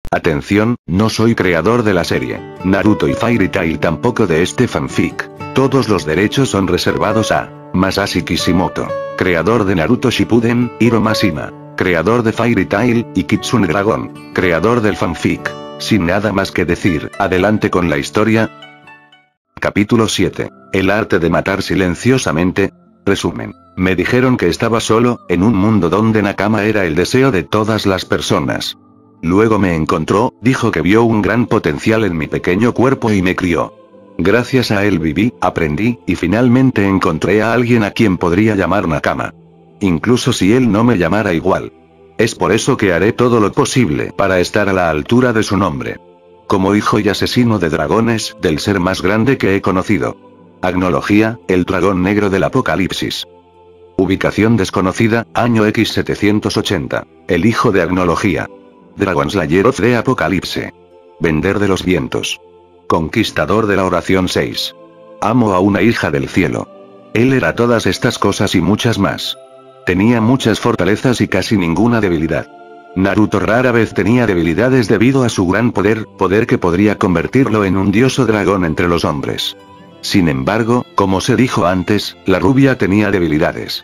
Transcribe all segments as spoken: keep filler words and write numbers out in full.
Atención, no soy creador de la serie Naruto y Fairy Tail, tampoco de este fanfic. Todos los derechos son reservados a Masashi Kishimoto, creador de Naruto Shippuden, Hiro Mashima, creador de Fairy Tail, y Kitsune Dragon, creador del fanfic. Sin nada más que decir, adelante con la historia. Capítulo siete. El arte de matar silenciosamente. Resumen. Me dijeron que estaba solo, en un mundo donde Nakama era el deseo de todas las personas. Luego me encontró, dijo que vio un gran potencial en mi pequeño cuerpo y me crió. Gracias a él viví, aprendí, y finalmente encontré a alguien a quien podría llamar Nakama. Incluso si él no me llamara igual. Es por eso que haré todo lo posible para estar a la altura de su nombre. Como hijo y asesino de dragones, del ser más grande que he conocido. Agnología, el dragón negro del apocalipsis. Ubicación desconocida, año equis setecientos ochenta. El hijo de Agnología. Dragon Slayer of the Apocalypse. Vender de los vientos. Conquistador de la oración seis. Amo a una hija del cielo. Él era todas estas cosas y muchas más. Tenía muchas fortalezas y casi ninguna debilidad. Naruto rara vez tenía debilidades debido a su gran poder, poder que podría convertirlo en un dios o dragón entre los hombres. Sin embargo, como se dijo antes, la rubia tenía debilidades.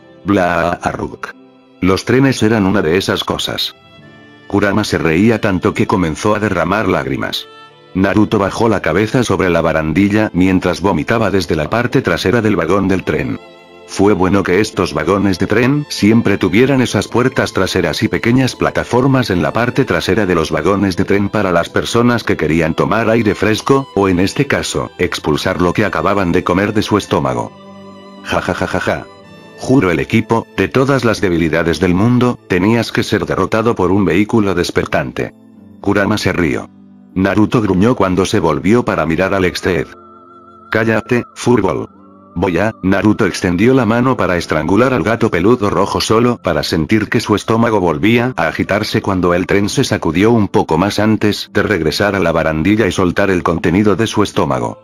Bla Arruk. Los trenes eran una de esas cosas. Kurama se reía tanto que comenzó a derramar lágrimas. Naruto bajó la cabeza sobre la barandilla mientras vomitaba desde la parte trasera del vagón del tren. Fue bueno que estos vagones de tren siempre tuvieran esas puertas traseras y pequeñas plataformas en la parte trasera de los vagones de tren para las personas que querían tomar aire fresco, o en este caso, expulsar lo que acababan de comer de su estómago. Jajajajaja. Juro el equipo, de todas las debilidades del mundo, tenías que ser derrotado por un vehículo despertante. Kurama se rió. Naruto gruñó cuando se volvió para mirar al Exteed. Cállate, Furball. Voy a, Naruto extendió la mano para estrangular al gato peludo rojo solo para sentir que su estómago volvía a agitarse cuando el tren se sacudió un poco más antes de regresar a la barandilla y soltar el contenido de su estómago.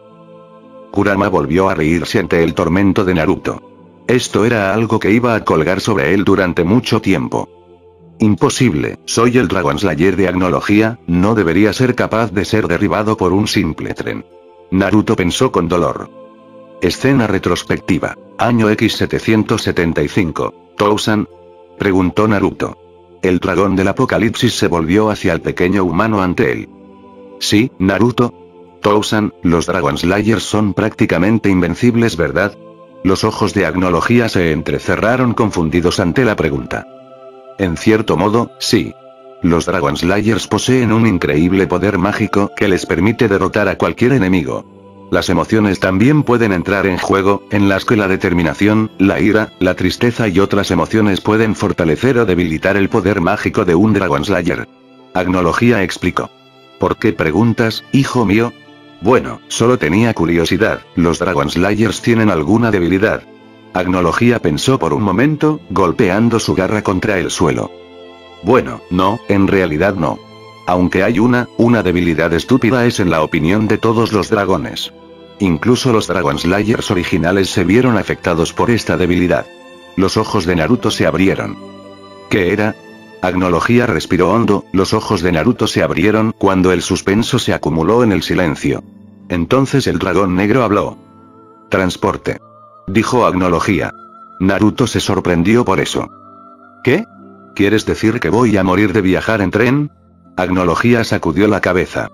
Kurama volvió a reírse ante el tormento de Naruto. Esto era algo que iba a colgar sobre él durante mucho tiempo. Imposible, soy el Dragon Slayer de Agnología, no debería ser capaz de ser derribado por un simple tren. Naruto pensó con dolor. Escena retrospectiva. Año equis setecientos setenta y cinco. ¿Tousan? Preguntó Naruto. El dragón del apocalipsis se volvió hacia el pequeño humano ante él. Sí, Naruto. Tousan, los Dragon Slayers son prácticamente invencibles, ¿verdad? Los ojos de Agnología se entrecerraron confundidos ante la pregunta. En cierto modo, sí. Los Dragon Slayers poseen un increíble poder mágico que les permite derrotar a cualquier enemigo. Las emociones también pueden entrar en juego, en las que la determinación, la ira, la tristeza y otras emociones pueden fortalecer o debilitar el poder mágico de un Dragon Slayer. Agnología explicó. ¿Por qué preguntas, hijo mío? Bueno, solo tenía curiosidad, ¿los Dragon Slayers tienen alguna debilidad? Agnología pensó por un momento, golpeando su garra contra el suelo. Bueno, no, en realidad no. Aunque hay una, una debilidad estúpida es en la opinión de todos los dragones. Incluso los Dragon Slayers originales se vieron afectados por esta debilidad. Los ojos de Naruto se abrieron. ¿Qué era? Agnología respiró hondo, los ojos de Naruto se abrieron cuando el suspenso se acumuló en el silencio. Entonces el dragón negro habló. Transporte. Dijo Agnología. Naruto se sorprendió por eso. ¿Qué? ¿Quieres decir que voy a morir de viajar en tren? Agnología sacudió la cabeza.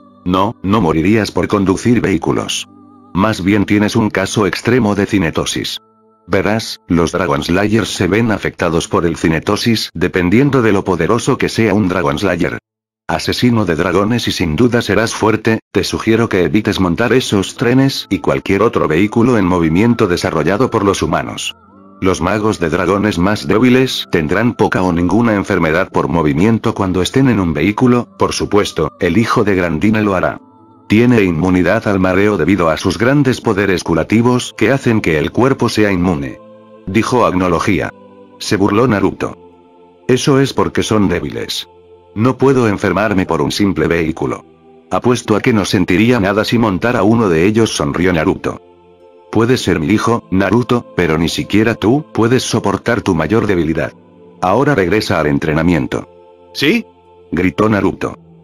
No, no morirías por conducir vehículos. Más bien tienes un caso extremo de cinetosis. Verás, los Dragon Slayers se ven afectados por el cinetosis dependiendo de lo poderoso que sea un Dragon Slayer. Asesino de dragones y sin duda serás fuerte, te sugiero que evites montar esos trenes y cualquier otro vehículo en movimiento desarrollado por los humanos. Los magos de dragones más débiles tendrán poca o ninguna enfermedad por movimiento cuando estén en un vehículo, por supuesto, el hijo de Grandine lo hará. Tiene inmunidad al mareo debido a sus grandes poderes curativos que hacen que el cuerpo sea inmune. Dijo Agnología. Se burló Naruto. Eso es porque son débiles. No puedo enfermarme por un simple vehículo. Apuesto a que no sentiría nada si montara uno de ellos, sonrió Naruto. Puedes ser mi hijo, Naruto, pero ni siquiera tú puedes soportar tu mayor debilidad. Ahora regresa al entrenamiento. ¿Sí? Gritó Naruto.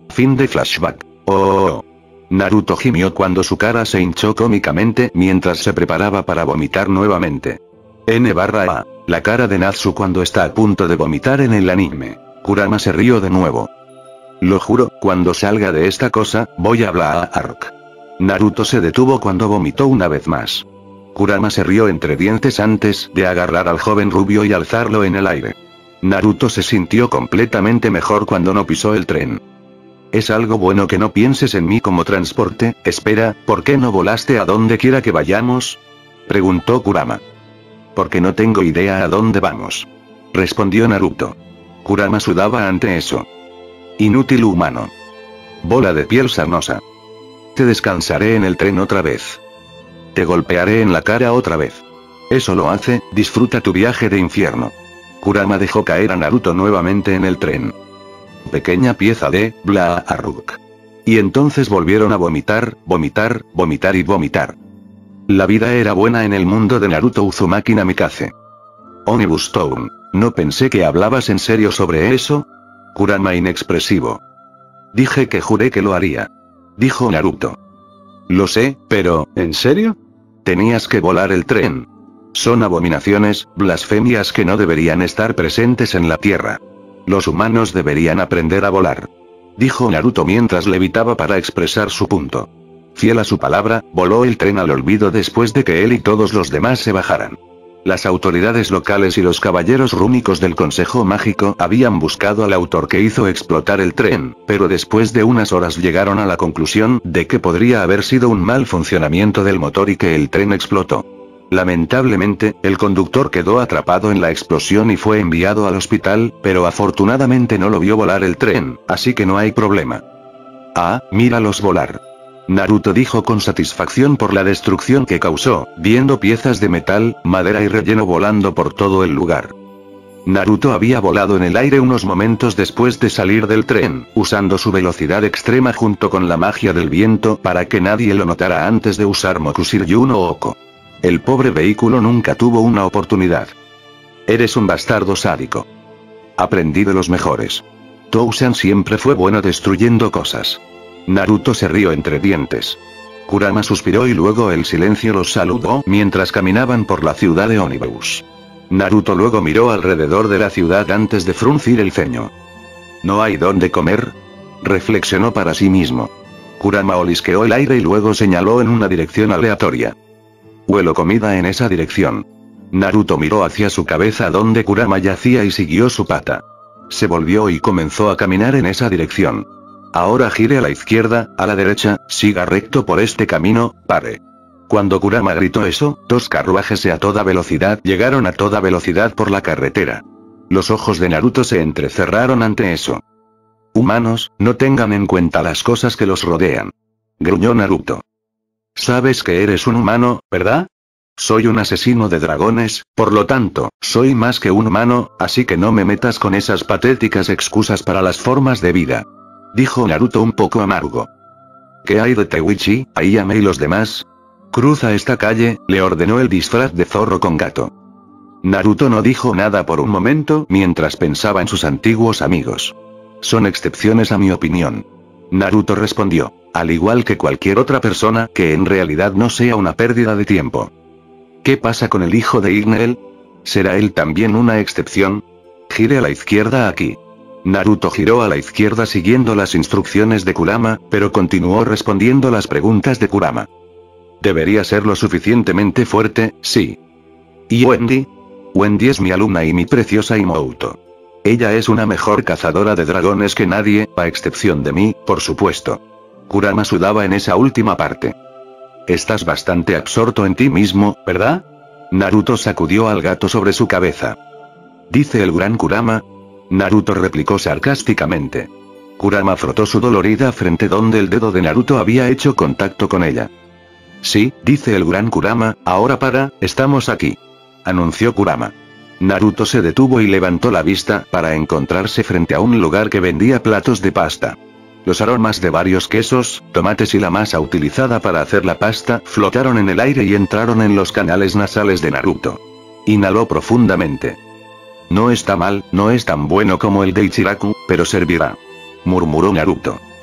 Fin de flashback. Oh, oh, oh. Naruto gimió cuando su cara se hinchó cómicamente mientras se preparaba para vomitar nuevamente. N barra A. La cara de Natsu cuando está a punto de vomitar en el anime. Kurama se rió de nuevo. Lo juro, cuando salga de esta cosa, voy a hablar. Naruto se detuvo cuando vomitó una vez más. Kurama se rió entre dientes antes de agarrar al joven rubio y alzarlo en el aire. Naruto se sintió completamente mejor cuando no pisó el tren. Es algo bueno que no pienses en mí como transporte. Espera, ¿por qué no volaste a donde quiera que vayamos? Preguntó Kurama. Porque no tengo idea a dónde vamos. Respondió Naruto. Kurama sudaba ante eso. Inútil humano. Bola de piel sarnosa. Te descansaré en el tren otra vez. Te golpearé en la cara otra vez. Eso lo hace, disfruta tu viaje de infierno. Kurama dejó caer a Naruto nuevamente en el tren. Pequeña pieza de bla Arruk. Y entonces volvieron a vomitar, vomitar, vomitar y vomitar. La vida era buena en el mundo de Naruto Uzumaki Namikaze. Onibus Town, ¿no pensé que hablabas en serio sobre eso? Kurama inexpresivo. Dije que juré que lo haría. Dijo Naruto. Lo sé, pero, ¿en serio? Tenías que volar el tren. Son abominaciones, blasfemias que no deberían estar presentes en la Tierra. Los humanos deberían aprender a volar. Dijo Naruto mientras levitaba para expresar su punto. Fiel a su palabra, voló el tren al olvido después de que él y todos los demás se bajaran. Las autoridades locales y los caballeros rúnicos del Consejo Mágico habían buscado al autor que hizo explotar el tren, pero después de unas horas llegaron a la conclusión de que podría haber sido un mal funcionamiento del motor y que el tren explotó. Lamentablemente, el conductor quedó atrapado en la explosión y fue enviado al hospital, pero afortunadamente no lo vio volar el tren, así que no hay problema. Ah, míralos volar. Naruto dijo con satisfacción por la destrucción que causó, viendo piezas de metal, madera y relleno volando por todo el lugar. Naruto había volado en el aire unos momentos después de salir del tren, usando su velocidad extrema junto con la magia del viento para que nadie lo notara antes de usar Mokushiryu no Oko. El pobre vehículo nunca tuvo una oportunidad. Eres un bastardo sádico. Aprendí de los mejores. Tousan siempre fue bueno destruyendo cosas. Naruto se rió entre dientes. Kurama suspiró y luego el silencio los saludó mientras caminaban por la ciudad de Onibus. Naruto luego miró alrededor de la ciudad antes de fruncir el ceño. ¿No hay dónde comer? Reflexionó para sí mismo. Kurama olisqueó el aire y luego señaló en una dirección aleatoria. Huelo comida en esa dirección. Naruto miró hacia su cabeza donde Kurama yacía y siguió su pata. Se volvió y comenzó a caminar en esa dirección. Ahora gire a la izquierda, a la derecha, siga recto por este camino, pare. Cuando Kurama gritó eso, dos carruajes a toda velocidad llegaron a toda velocidad por la carretera. Los ojos de Naruto se entrecerraron ante eso. Humanos, no tengan en cuenta las cosas que los rodean. Gruñó Naruto. Sabes que eres un humano, ¿verdad? Soy un asesino de dragones, por lo tanto, soy más que un humano, así que no me metas con esas patéticas excusas para las formas de vida. Dijo Naruto un poco amargo. ¿Qué hay de Teiichi, Ayame y los demás? Cruza esta calle, le ordenó el disfraz de zorro con gato. Naruto no dijo nada por un momento mientras pensaba en sus antiguos amigos. Son excepciones a mi opinión. Naruto respondió, al igual que cualquier otra persona que en realidad no sea una pérdida de tiempo. ¿Qué pasa con el hijo de Igneel? ¿Será él también una excepción? Gire a la izquierda aquí. Naruto giró a la izquierda siguiendo las instrucciones de Kurama, pero continuó respondiendo las preguntas de Kurama. Debería ser lo suficientemente fuerte, sí. ¿Y Wendy? Wendy es mi alumna y mi preciosa Imouto. Ella es una mejor cazadora de dragones que nadie, a excepción de mí, por supuesto. Kurama sudaba en esa última parte. Estás bastante absorto en ti mismo, ¿verdad? Naruto sacudió al gato sobre su cabeza. ¿Dice el gran Kurama? Naruto replicó sarcásticamente. Kurama frotó su dolorida frente donde el dedo de Naruto había hecho contacto con ella. Sí, dice el gran Kurama, ahora para, estamos aquí. Anunció Kurama. Naruto se detuvo y levantó la vista para encontrarse frente a un lugar que vendía platos de pasta. Los aromas de varios quesos, tomates y la masa utilizada para hacer la pasta flotaron en el aire y entraron en los canales nasales de Naruto. Inhaló profundamente. No está mal, no es tan bueno como el de Ichiraku, pero servirá. Murmuró Naruto.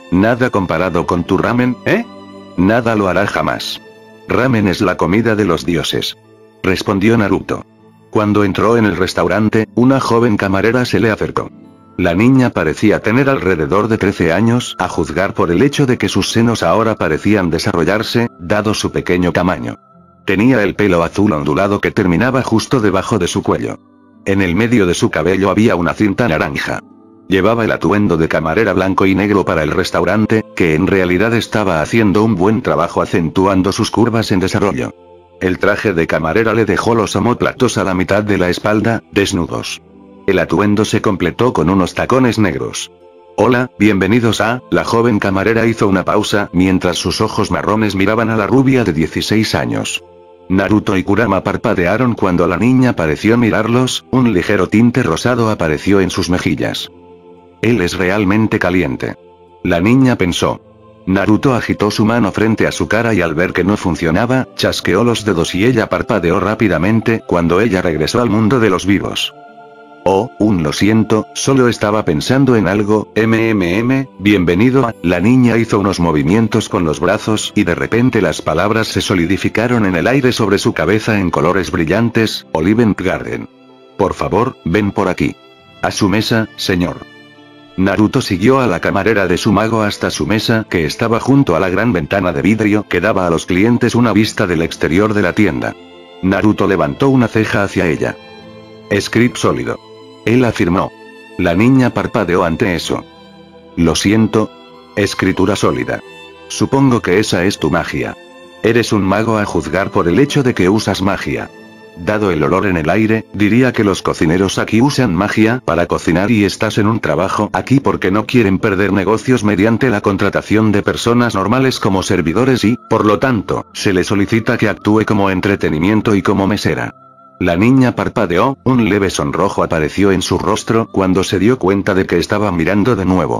Nada comparado con tu ramen, ¿eh? Nada lo hará jamás. Ramen es la comida de los dioses. Respondió Naruto. Cuando entró en el restaurante, una joven camarera se le acercó. La niña parecía tener alrededor de trece años, a juzgar por el hecho de que sus senos ahora parecían desarrollarse, dado su pequeño tamaño. Tenía el pelo azul ondulado que terminaba justo debajo de su cuello. En el medio de su cabello había una cinta naranja. Llevaba el atuendo de camarera blanco y negro para el restaurante, que en realidad estaba haciendo un buen trabajo acentuando sus curvas en desarrollo. El traje de camarera le dejó los omóplatos a la mitad de la espalda, desnudos. El atuendo se completó con unos tacones negros. Hola, bienvenidos a... La joven camarera hizo una pausa, mientras sus ojos marrones miraban a la rubia de dieciséis años. Naruto y Kurama parpadearon cuando la niña pareció mirarlos, un ligero tinte rosado apareció en sus mejillas. Él es realmente caliente. La niña pensó. Naruto agitó su mano frente a su cara y al ver que no funcionaba, chasqueó los dedos y ella parpadeó rápidamente cuando ella regresó al mundo de los vivos. Oh, un lo siento, solo estaba pensando en algo, mmm, bienvenido a... La niña hizo unos movimientos con los brazos y de repente las palabras se solidificaron en el aire sobre su cabeza en colores brillantes, Olive Garden. Por favor, ven por aquí. A su mesa, señor. Naruto siguió a la camarera de su mago hasta su mesa, que estaba junto a la gran ventana de vidrio que daba a los clientes una vista del exterior de la tienda. Naruto levantó una ceja hacia ella. Script sólido. Él afirmó. La niña parpadeó ante eso. Lo siento. Escritura sólida. Supongo que esa es tu magia. Eres un mago a juzgar por el hecho de que usas magia. Dado el olor en el aire, diría que los cocineros aquí usan magia para cocinar y estás en un trabajo aquí porque no quieren perder negocios mediante la contratación de personas normales como servidores y, por lo tanto, se le solicita que actúe como entretenimiento y como mesera. La niña parpadeó, un leve sonrojo apareció en su rostro cuando se dio cuenta de que estaba mirando de nuevo.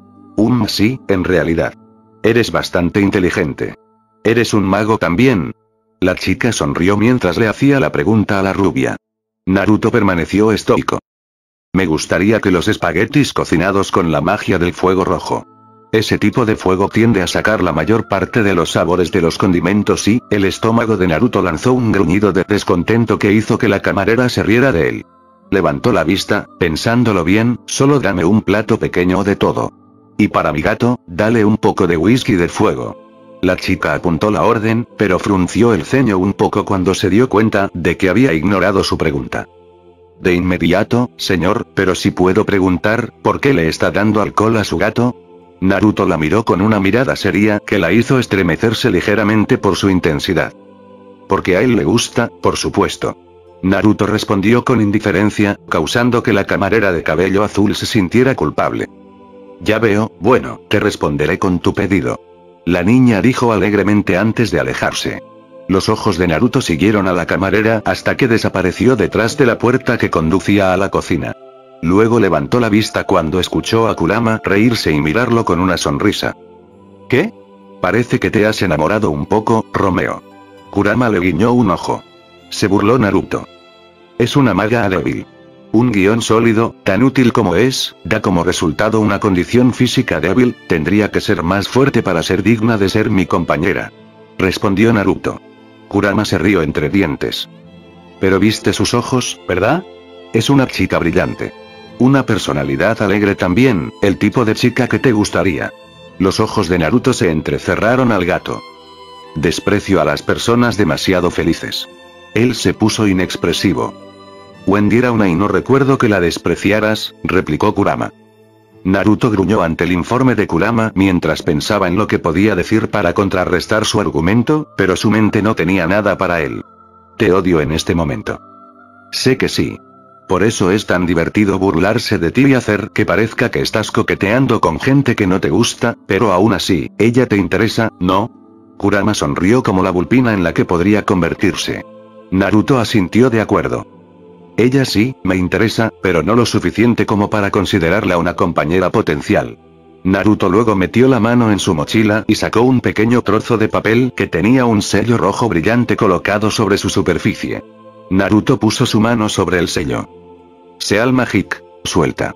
Um, sí, en realidad. Eres bastante inteligente. ¿Eres un mago también? La chica sonrió mientras le hacía la pregunta a la rubia. Naruto permaneció estoico. Me gustaría que los espaguetis cocinados con la magia del fuego rojo. Ese tipo de fuego tiende a sacar la mayor parte de los sabores de los condimentos y, el estómago de Naruto lanzó un gruñido de descontento que hizo que la camarera se riera de él. Levantó la vista, pensándolo bien, solo dame un plato pequeño de todo. Y para mi gato, dale un poco de whisky de fuego. La chica apuntó la orden, pero frunció el ceño un poco cuando se dio cuenta de que había ignorado su pregunta. De inmediato, señor, pero si puedo preguntar, ¿por qué le está dando alcohol a su gato? Naruto la miró con una mirada seria que la hizo estremecerse ligeramente por su intensidad. Porque a él le gusta, por supuesto. Naruto respondió con indiferencia, causando que la camarera de cabello azul se sintiera culpable. Ya veo, bueno, te responderé con tu pedido. La niña dijo alegremente antes de alejarse. Los ojos de Naruto siguieron a la camarera hasta que desapareció detrás de la puerta que conducía a la cocina. Luego levantó la vista cuando escuchó a Kurama reírse y mirarlo con una sonrisa. ¿Qué? Parece que te has enamorado un poco, Romeo. Kurama le guiñó un ojo. Se burló Naruto. Es una maga débil. Un guión sólido, tan útil como es, da como resultado una condición física débil, tendría que ser más fuerte para ser digna de ser mi compañera. Respondió Naruto. Kurama se rió entre dientes. Pero viste sus ojos, ¿verdad? Es una chica brillante. Una personalidad alegre también, el tipo de chica que te gustaría. Los ojos de Naruto se entrecerraron al gato. Desprecio a las personas demasiado felices. Él se puso inexpresivo. Wendy era una y no recuerdo que la despreciaras, replicó Kurama. Naruto gruñó ante el informe de Kurama mientras pensaba en lo que podía decir para contrarrestar su argumento, pero su mente no tenía nada para él. Te odio en este momento. Sé que sí. Por eso es tan divertido burlarse de ti y hacer que parezca que estás coqueteando con gente que no te gusta, pero aún así, ella te interesa, ¿no? Kurama sonrió como la vulpina en la que podría convertirse. Naruto asintió de acuerdo. Ella sí, me interesa, pero no lo suficiente como para considerarla una compañera potencial. Naruto luego metió la mano en su mochila y sacó un pequeño trozo de papel que tenía un sello rojo brillante colocado sobre su superficie. Naruto puso su mano sobre el sello. Seal Magic, suelta.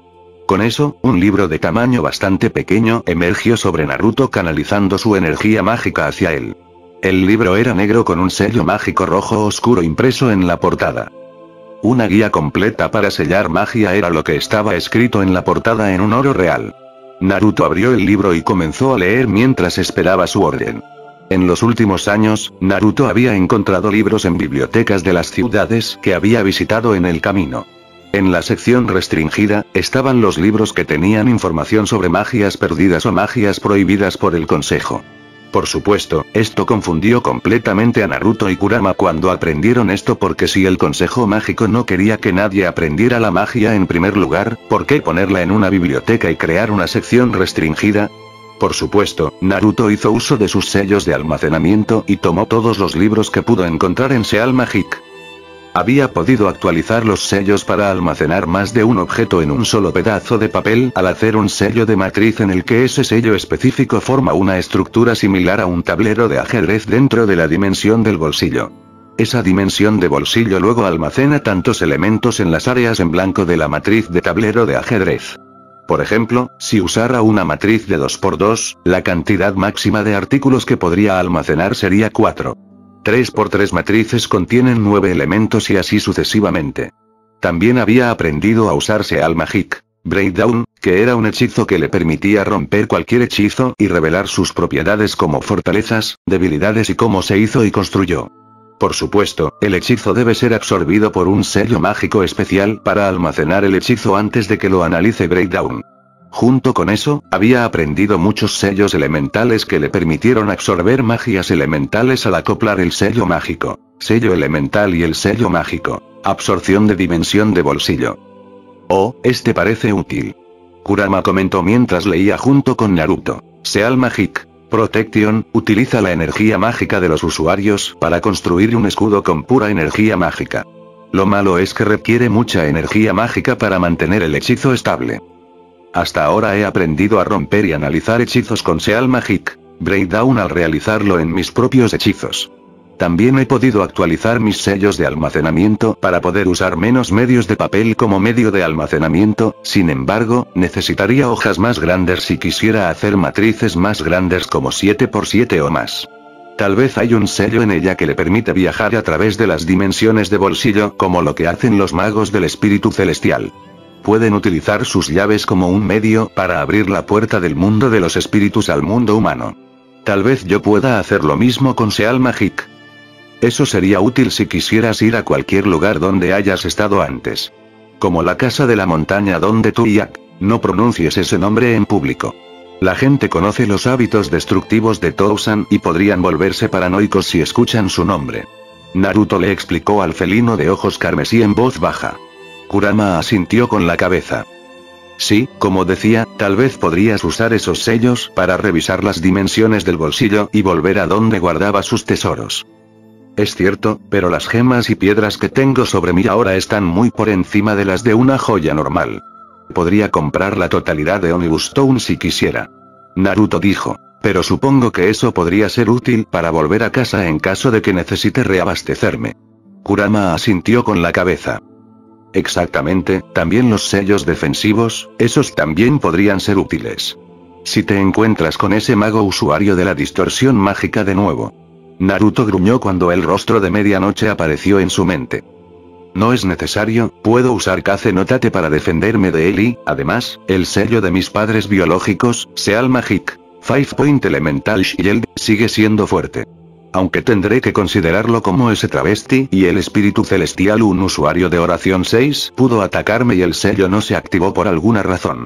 Con eso, un libro de tamaño bastante pequeño emergió sobre Naruto canalizando su energía mágica hacia él. El libro era negro con un sello mágico rojo oscuro impreso en la portada. Una guía completa para sellar magia era lo que estaba escrito en la portada en un oro real. Naruto abrió el libro y comenzó a leer mientras esperaba su orden. En los últimos años, Naruto había encontrado libros en bibliotecas de las ciudades que había visitado en el camino. En la sección restringida, estaban los libros que tenían información sobre magias perdidas o magias prohibidas por el consejo. Por supuesto, esto confundió completamente a Naruto y Kurama cuando aprendieron esto porque si el consejo mágico no quería que nadie aprendiera la magia en primer lugar, ¿por qué ponerla en una biblioteca y crear una sección restringida? Por supuesto, Naruto hizo uso de sus sellos de almacenamiento y tomó todos los libros que pudo encontrar en Seal Magic. Había podido actualizar los sellos para almacenar más de un objeto en un solo pedazo de papel al hacer un sello de matriz en el que ese sello específico forma una estructura similar a un tablero de ajedrez dentro de la dimensión del bolsillo. Esa dimensión de bolsillo luego almacena tantos elementos en las áreas en blanco de la matriz de tablero de ajedrez. Por ejemplo, si usara una matriz de dos por dos, la cantidad máxima de artículos que podría almacenar sería cuatro. tres por tres matrices contienen nueve elementos y así sucesivamente. También había aprendido a usar Seal Magic Breakdown, que era un hechizo que le permitía romper cualquier hechizo y revelar sus propiedades como fortalezas, debilidades y cómo se hizo y construyó. Por supuesto, el hechizo debe ser absorbido por un sello mágico especial para almacenar el hechizo antes de que lo analice Breakdown. Junto con eso, había aprendido muchos sellos elementales que le permitieron absorber magias elementales al acoplar el sello mágico, sello elemental y el sello mágico, absorción de dimensión de bolsillo. Oh, este parece útil. Kurama comentó mientras leía junto con Naruto. Seal Magic Protection, utiliza la energía mágica de los usuarios para construir un escudo con pura energía mágica. Lo malo es que requiere mucha energía mágica para mantener el hechizo estable. Hasta ahora he aprendido a romper y analizar hechizos con Seal Magic Breakdown al realizarlo en mis propios hechizos. También he podido actualizar mis sellos de almacenamiento para poder usar menos medios de papel como medio de almacenamiento, sin embargo, necesitaría hojas más grandes si quisiera hacer matrices más grandes como siete por siete o más. Tal vez hay un sello en ella que le permite viajar a través de las dimensiones de bolsillo como lo que hacen los magos del espíritu celestial. Pueden utilizar sus llaves como un medio para abrir la puerta del mundo de los espíritus al mundo humano. Tal vez yo pueda hacer lo mismo con Seal Magic. Eso sería útil si quisieras ir a cualquier lugar donde hayas estado antes. Como la casa de la montaña donde tú y no pronuncies ese nombre en público. La gente conoce los hábitos destructivos de Touzan y podrían volverse paranoicos si escuchan su nombre. Naruto le explicó al felino de ojos carmesí en voz baja. Kurama asintió con la cabeza. Sí, como decía, tal vez podrías usar esos sellos para revisar las dimensiones del bolsillo y volver a donde guardaba sus tesoros. Es cierto, pero las gemas y piedras que tengo sobre mí ahora están muy por encima de las de una joya normal. Podría comprar la totalidad de Onibus Stone si quisiera. Naruto dijo. Pero supongo que eso podría ser útil para volver a casa en caso de que necesite reabastecerme. Kurama asintió con la cabeza. Exactamente, también los sellos defensivos, esos también podrían ser útiles. Si te encuentras con ese mago usuario de la distorsión mágica de nuevo. Naruto gruñó cuando el rostro de Medianoche apareció en su mente. No es necesario, puedo usar Kaze no Tate para defenderme de él y, además, el sello de mis padres biológicos, Seal Magic Five Point Elemental Shield, sigue siendo fuerte. Aunque tendré que considerarlo como ese travesti y el espíritu celestial un usuario de oración seis pudo atacarme y el sello no se activó por alguna razón.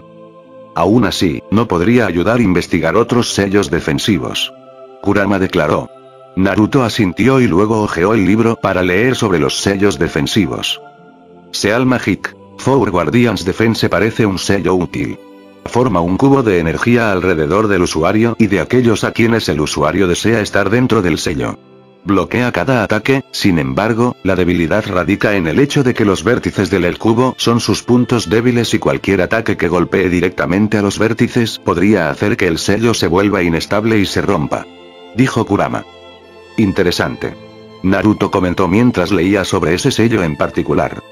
Aún así, no podría ayudar a investigar otros sellos defensivos. Kurama declaró. Naruto asintió y luego hojeó el libro para leer sobre los sellos defensivos. Seal Magic Four Guardians Defense parece un sello útil. Forma un cubo de energía alrededor del usuario y de aquellos a quienes el usuario desea estar dentro del sello. Bloquea cada ataque, sin embargo, la debilidad radica en el hecho de que los vértices del cubo son sus puntos débiles y cualquier ataque que golpee directamente a los vértices podría hacer que el sello se vuelva inestable y se rompa. Dijo Kurama. Interesante. Naruto comentó mientras leía sobre ese sello en particular.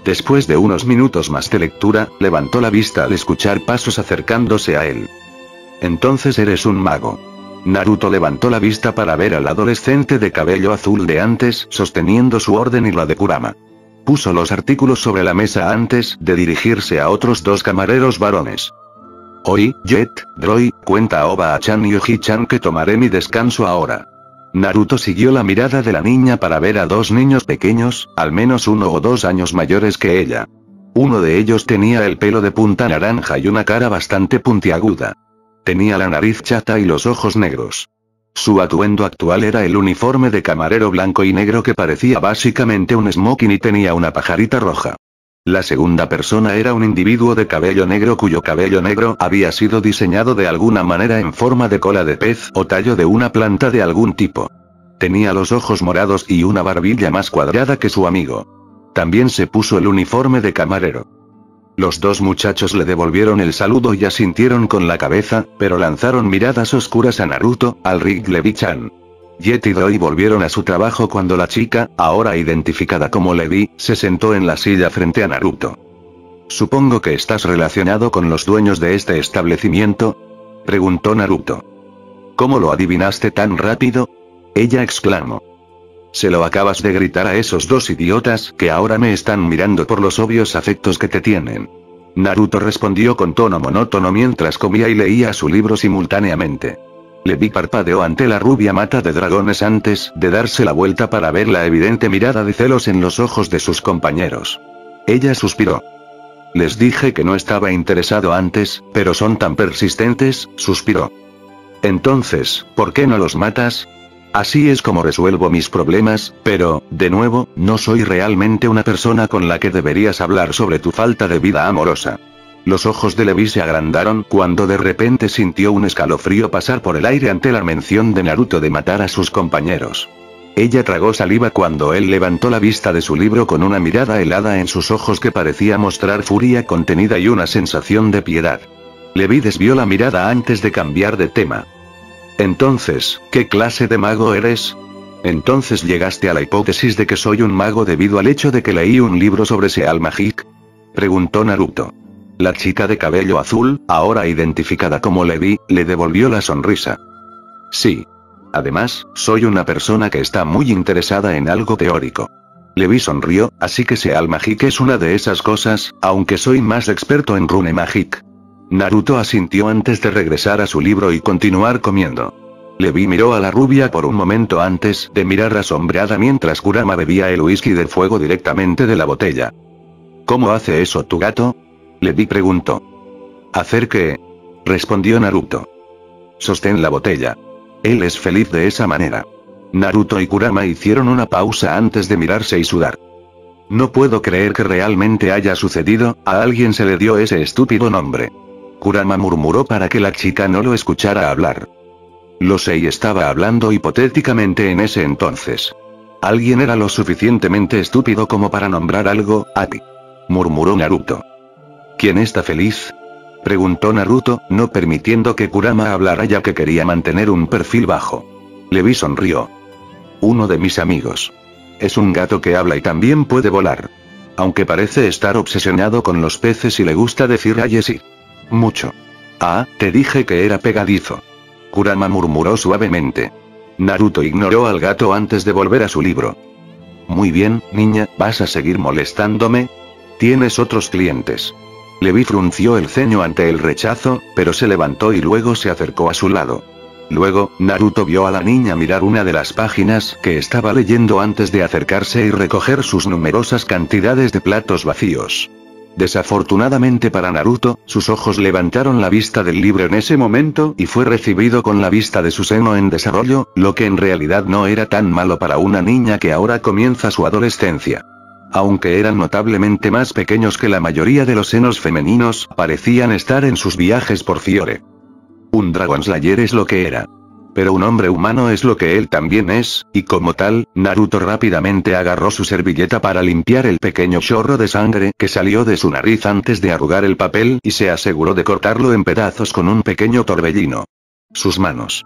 Después de unos minutos más de lectura, levantó la vista al escuchar pasos acercándose a él. Entonces eres un mago. Naruto levantó la vista para ver al adolescente de cabello azul de antes, sosteniendo su orden y la de Kurama. Puso los artículos sobre la mesa antes de dirigirse a otros dos camareros varones. Oi, Jet, Roy, cuenta a Oba-chan y Oji-chan que tomaré mi descanso ahora. Naruto siguió la mirada de la niña para ver a dos niños pequeños, al menos uno o dos años mayores que ella. Uno de ellos tenía el pelo de punta naranja y una cara bastante puntiaguda. Tenía la nariz chata y los ojos negros. Su atuendo actual era el uniforme de camarero blanco y negro que parecía básicamente un smoking y tenía una pajarita roja. La segunda persona era un individuo de cabello negro cuyo cabello negro había sido diseñado de alguna manera en forma de cola de pez o tallo de una planta de algún tipo. Tenía los ojos morados y una barbilla más cuadrada que su amigo. También se puso el uniforme de camarero. Los dos muchachos le devolvieron el saludo y asintieron con la cabeza, pero lanzaron miradas oscuras a Naruto, al Levi-chan. Jet y Doi volvieron a su trabajo cuando la chica, ahora identificada como Levi, se sentó en la silla frente a Naruto. «Supongo que estás relacionado con los dueños de este establecimiento», preguntó Naruto. «¿Cómo lo adivinaste tan rápido?», ella exclamó. «Se lo acabas de gritar a esos dos idiotas que ahora me están mirando por los obvios afectos que te tienen». Naruto respondió con tono monótono mientras comía y leía su libro simultáneamente. Levi parpadeó ante la rubia mata de dragones antes de darse la vuelta para ver la evidente mirada de celos en los ojos de sus compañeros. Ella suspiró. «Les dije que no estaba interesado antes, pero son tan persistentes», suspiró. «Entonces, ¿por qué no los matas? Así es como resuelvo mis problemas, pero, de nuevo, no soy realmente una persona con la que deberías hablar sobre tu falta de vida amorosa». Los ojos de Levi se agrandaron cuando de repente sintió un escalofrío pasar por el aire ante la mención de Naruto de matar a sus compañeros. Ella tragó saliva cuando él levantó la vista de su libro con una mirada helada en sus ojos que parecía mostrar furia contenida y una sensación de piedad. Levi desvió la mirada antes de cambiar de tema. «Entonces, ¿qué clase de mago eres? Entonces llegaste a la hipótesis de que soy un mago debido al hecho de que leí un libro sobre Seal Magic», preguntó Naruto. La chica de cabello azul, ahora identificada como Levi, le devolvió la sonrisa. «Sí. Además, soy una persona que está muy interesada en algo teórico». Levi sonrió, así que Seal Magic es una de esas cosas, aunque soy más experto en Rune Magic. Naruto asintió antes de regresar a su libro y continuar comiendo. Levi miró a la rubia por un momento antes de mirar asombrada mientras Kurama bebía el whisky de fuego directamente de la botella. «¿Cómo hace eso tu gato?», Levi preguntó. «¿Hacer qué?», respondió Naruto. «Sostén la botella. Él es feliz de esa manera». Naruto y Kurama hicieron una pausa antes de mirarse y sudar. «No puedo creer que realmente haya sucedido, a alguien se le dio ese estúpido nombre». Kurama murmuró para que la chica no lo escuchara hablar. Lo sé y estaba hablando hipotéticamente en ese entonces. Alguien era lo suficientemente estúpido como para nombrar algo, Ati. Murmuró Naruto. ¿Quién está feliz?, preguntó Naruto, no permitiendo que Kurama hablara ya que quería mantener un perfil bajo. Levi sonrió. Uno de mis amigos. Es un gato que habla y también puede volar. Aunque parece estar obsesionado con los peces y le gusta decir ay sí. Mucho. Ah, te dije que era pegadizo. Kurama murmuró suavemente. Naruto ignoró al gato antes de volver a su libro. Muy bien, niña, ¿vas a seguir molestándome? Tienes otros clientes. Levi frunció el ceño ante el rechazo, pero se levantó y luego se acercó a su lado. Luego, Naruto vio a la niña mirar una de las páginas que estaba leyendo antes de acercarse y recoger sus numerosas cantidades de platos vacíos. Desafortunadamente para Naruto, sus ojos levantaron la vista del libro en ese momento y fue recibido con la vista de su seno en desarrollo, lo que en realidad no era tan malo para una niña que ahora comienza su adolescencia. Aunque eran notablemente más pequeños que la mayoría de los senos femeninos, parecían estar en sus viajes por Fiore. Un Dragon Slayer es lo que era. Pero un hombre humano es lo que él también es, y como tal, Naruto rápidamente agarró su servilleta para limpiar el pequeño chorro de sangre que salió de su nariz antes de arrugar el papel y se aseguró de cortarlo en pedazos con un pequeño torbellino. Sus manos.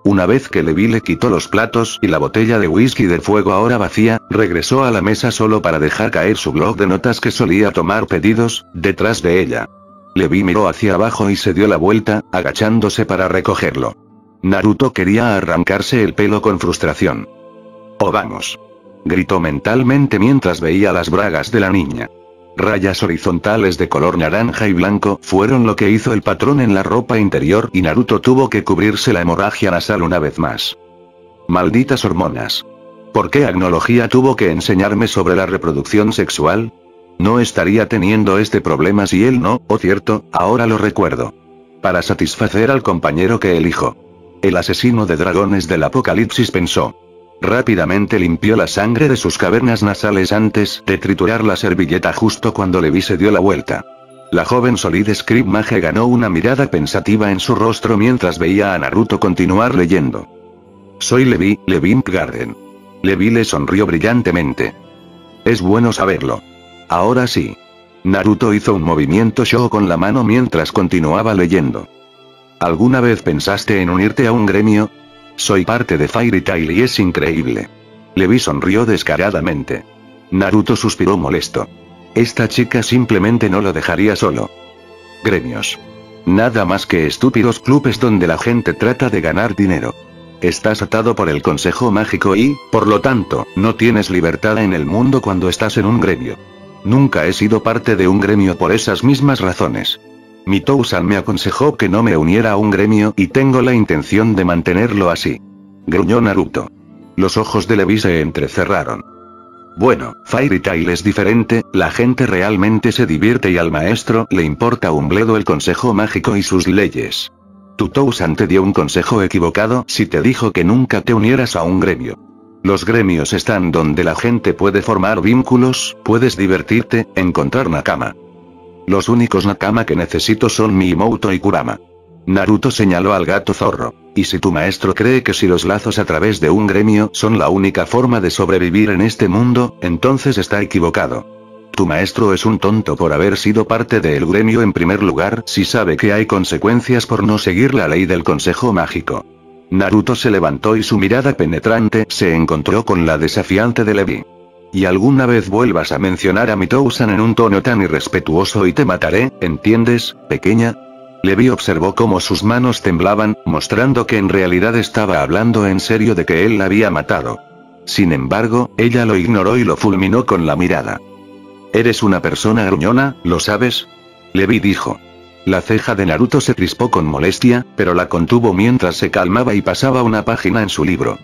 Una vez que Levi le quitó los platos y la botella de whisky de fuego ahora vacía, regresó a la mesa solo para dejar caer su blog de notas que solía tomar pedidos, detrás de ella. Levi miró hacia abajo y se dio la vuelta, agachándose para recogerlo. Naruto quería arrancarse el pelo con frustración. «Oh vamos», gritó mentalmente mientras veía las bragas de la niña. Rayas horizontales de color naranja y blanco fueron lo que hizo el patrón en la ropa interior y Naruto tuvo que cubrirse la hemorragia nasal una vez más. Malditas hormonas. ¿Por qué Agnología tuvo que enseñarme sobre la reproducción sexual? No estaría teniendo este problema si él no, oh cierto, ahora lo recuerdo. Para satisfacer al compañero que elijo. El asesino de dragones del apocalipsis pensó. Rápidamente limpió la sangre de sus cavernas nasales antes de triturar la servilleta justo cuando Levi se dio la vuelta. La joven Solid Script Mage ganó una mirada pensativa en su rostro mientras veía a Naruto continuar leyendo. Soy Levi, Levi Garden. Levi le sonrió brillantemente. Es bueno saberlo. Ahora sí. Naruto hizo un movimiento show con la mano mientras continuaba leyendo. ¿Alguna vez pensaste en unirte a un gremio? Soy parte de Fairy Tail y es increíble. Levi sonrió descaradamente. Naruto suspiró molesto. Esta chica simplemente no lo dejaría solo. Gremios. Nada más que estúpidos clubes donde la gente trata de ganar dinero. Estás atado por el Consejo Mágico y, por lo tanto, no tienes libertad en el mundo cuando estás en un gremio. Nunca he sido parte de un gremio por esas mismas razones. Mitou-san me aconsejó que no me uniera a un gremio y tengo la intención de mantenerlo así. Gruñó Naruto. Los ojos de Levi se entrecerraron. Bueno, Fairy Tail es diferente, la gente realmente se divierte y al maestro le importa un bledo el Consejo Mágico y sus leyes. Mitou-san te dio un consejo equivocado si te dijo que nunca te unieras a un gremio. Los gremios están donde la gente puede formar vínculos, puedes divertirte, encontrar nakama. Los únicos nakama que necesito son Miimoto y Kurama. Naruto señaló al gato zorro. Y si tu maestro cree que si los lazos a través de un gremio son la única forma de sobrevivir en este mundo, entonces está equivocado. Tu maestro es un tonto por haber sido parte del gremio en primer lugar si sabe que hay consecuencias por no seguir la ley del Consejo Mágico. Naruto se levantó y su mirada penetrante se encontró con la desafiante de Levi. Y alguna vez vuelvas a mencionar a Mitou-san en un tono tan irrespetuoso y te mataré, ¿entiendes, pequeña? Levi observó cómo sus manos temblaban, mostrando que en realidad estaba hablando en serio de que él la había matado. Sin embargo, ella lo ignoró y lo fulminó con la mirada. Eres una persona gruñona, ¿lo sabes? Levi dijo. La ceja de Naruto se crispó con molestia, pero la contuvo mientras se calmaba y pasaba una página en su libro.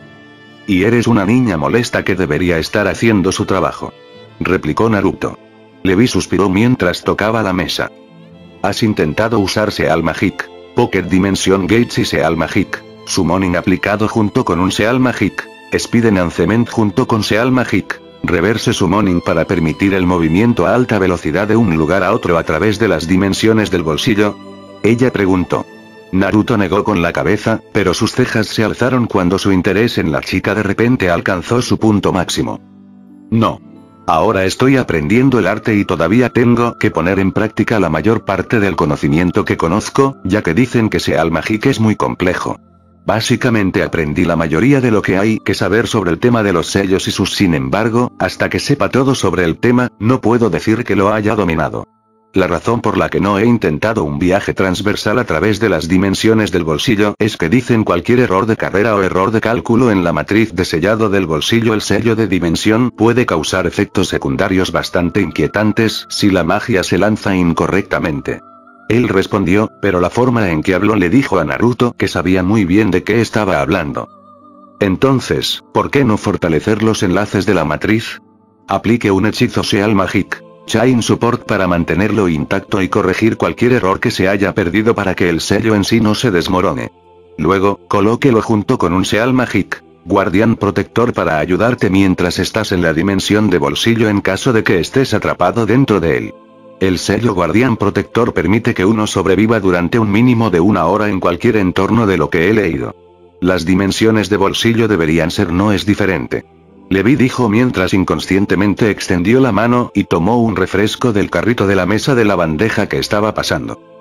Y eres una niña molesta que debería estar haciendo su trabajo. Replicó Naruto. Levi suspiró mientras tocaba la mesa. Has intentado usar Seal Magic, Pocket Dimension Gates y Seal Magic, Summoning aplicado junto con un Seal Magic, Speed Enhancement junto con Seal Magic, Reverse Summoning para permitir el movimiento a alta velocidad de un lugar a otro a través de las dimensiones del bolsillo. Ella preguntó. Naruto negó con la cabeza, pero sus cejas se alzaron cuando su interés en la chica de repente alcanzó su punto máximo. No. Ahora estoy aprendiendo el arte y todavía tengo que poner en práctica la mayor parte del conocimiento que conozco, ya que dicen que Seal Magic es muy complejo. Básicamente aprendí la mayoría de lo que hay que saber sobre el tema de los sellos y sus sin embargo, hasta que sepa todo sobre el tema, no puedo decir que lo haya dominado. La razón por la que no he intentado un viaje transversal a través de las dimensiones del bolsillo es que dicen cualquier error de carrera o error de cálculo en la matriz de sellado del bolsillo, el sello de dimensión puede causar efectos secundarios bastante inquietantes si la magia se lanza incorrectamente. Él respondió, pero la forma en que habló le dijo a Naruto que sabía muy bien de qué estaba hablando. Entonces, ¿por qué no fortalecer los enlaces de la matriz? Aplique un hechizo Seal Magic Chain Support para mantenerlo intacto y corregir cualquier error que se haya perdido para que el sello en sí no se desmorone. Luego, colóquelo junto con un Seal Magic Guardián Protector para ayudarte mientras estás en la dimensión de bolsillo en caso de que estés atrapado dentro de él. El sello Guardián Protector permite que uno sobreviva durante un mínimo de una hora en cualquier entorno de lo que he leído. Las dimensiones de bolsillo deberían ser no es diferente. Levi dijo mientras inconscientemente extendió la mano y tomó un refresco del carrito de la mesa de la bandeja que estaba pasando.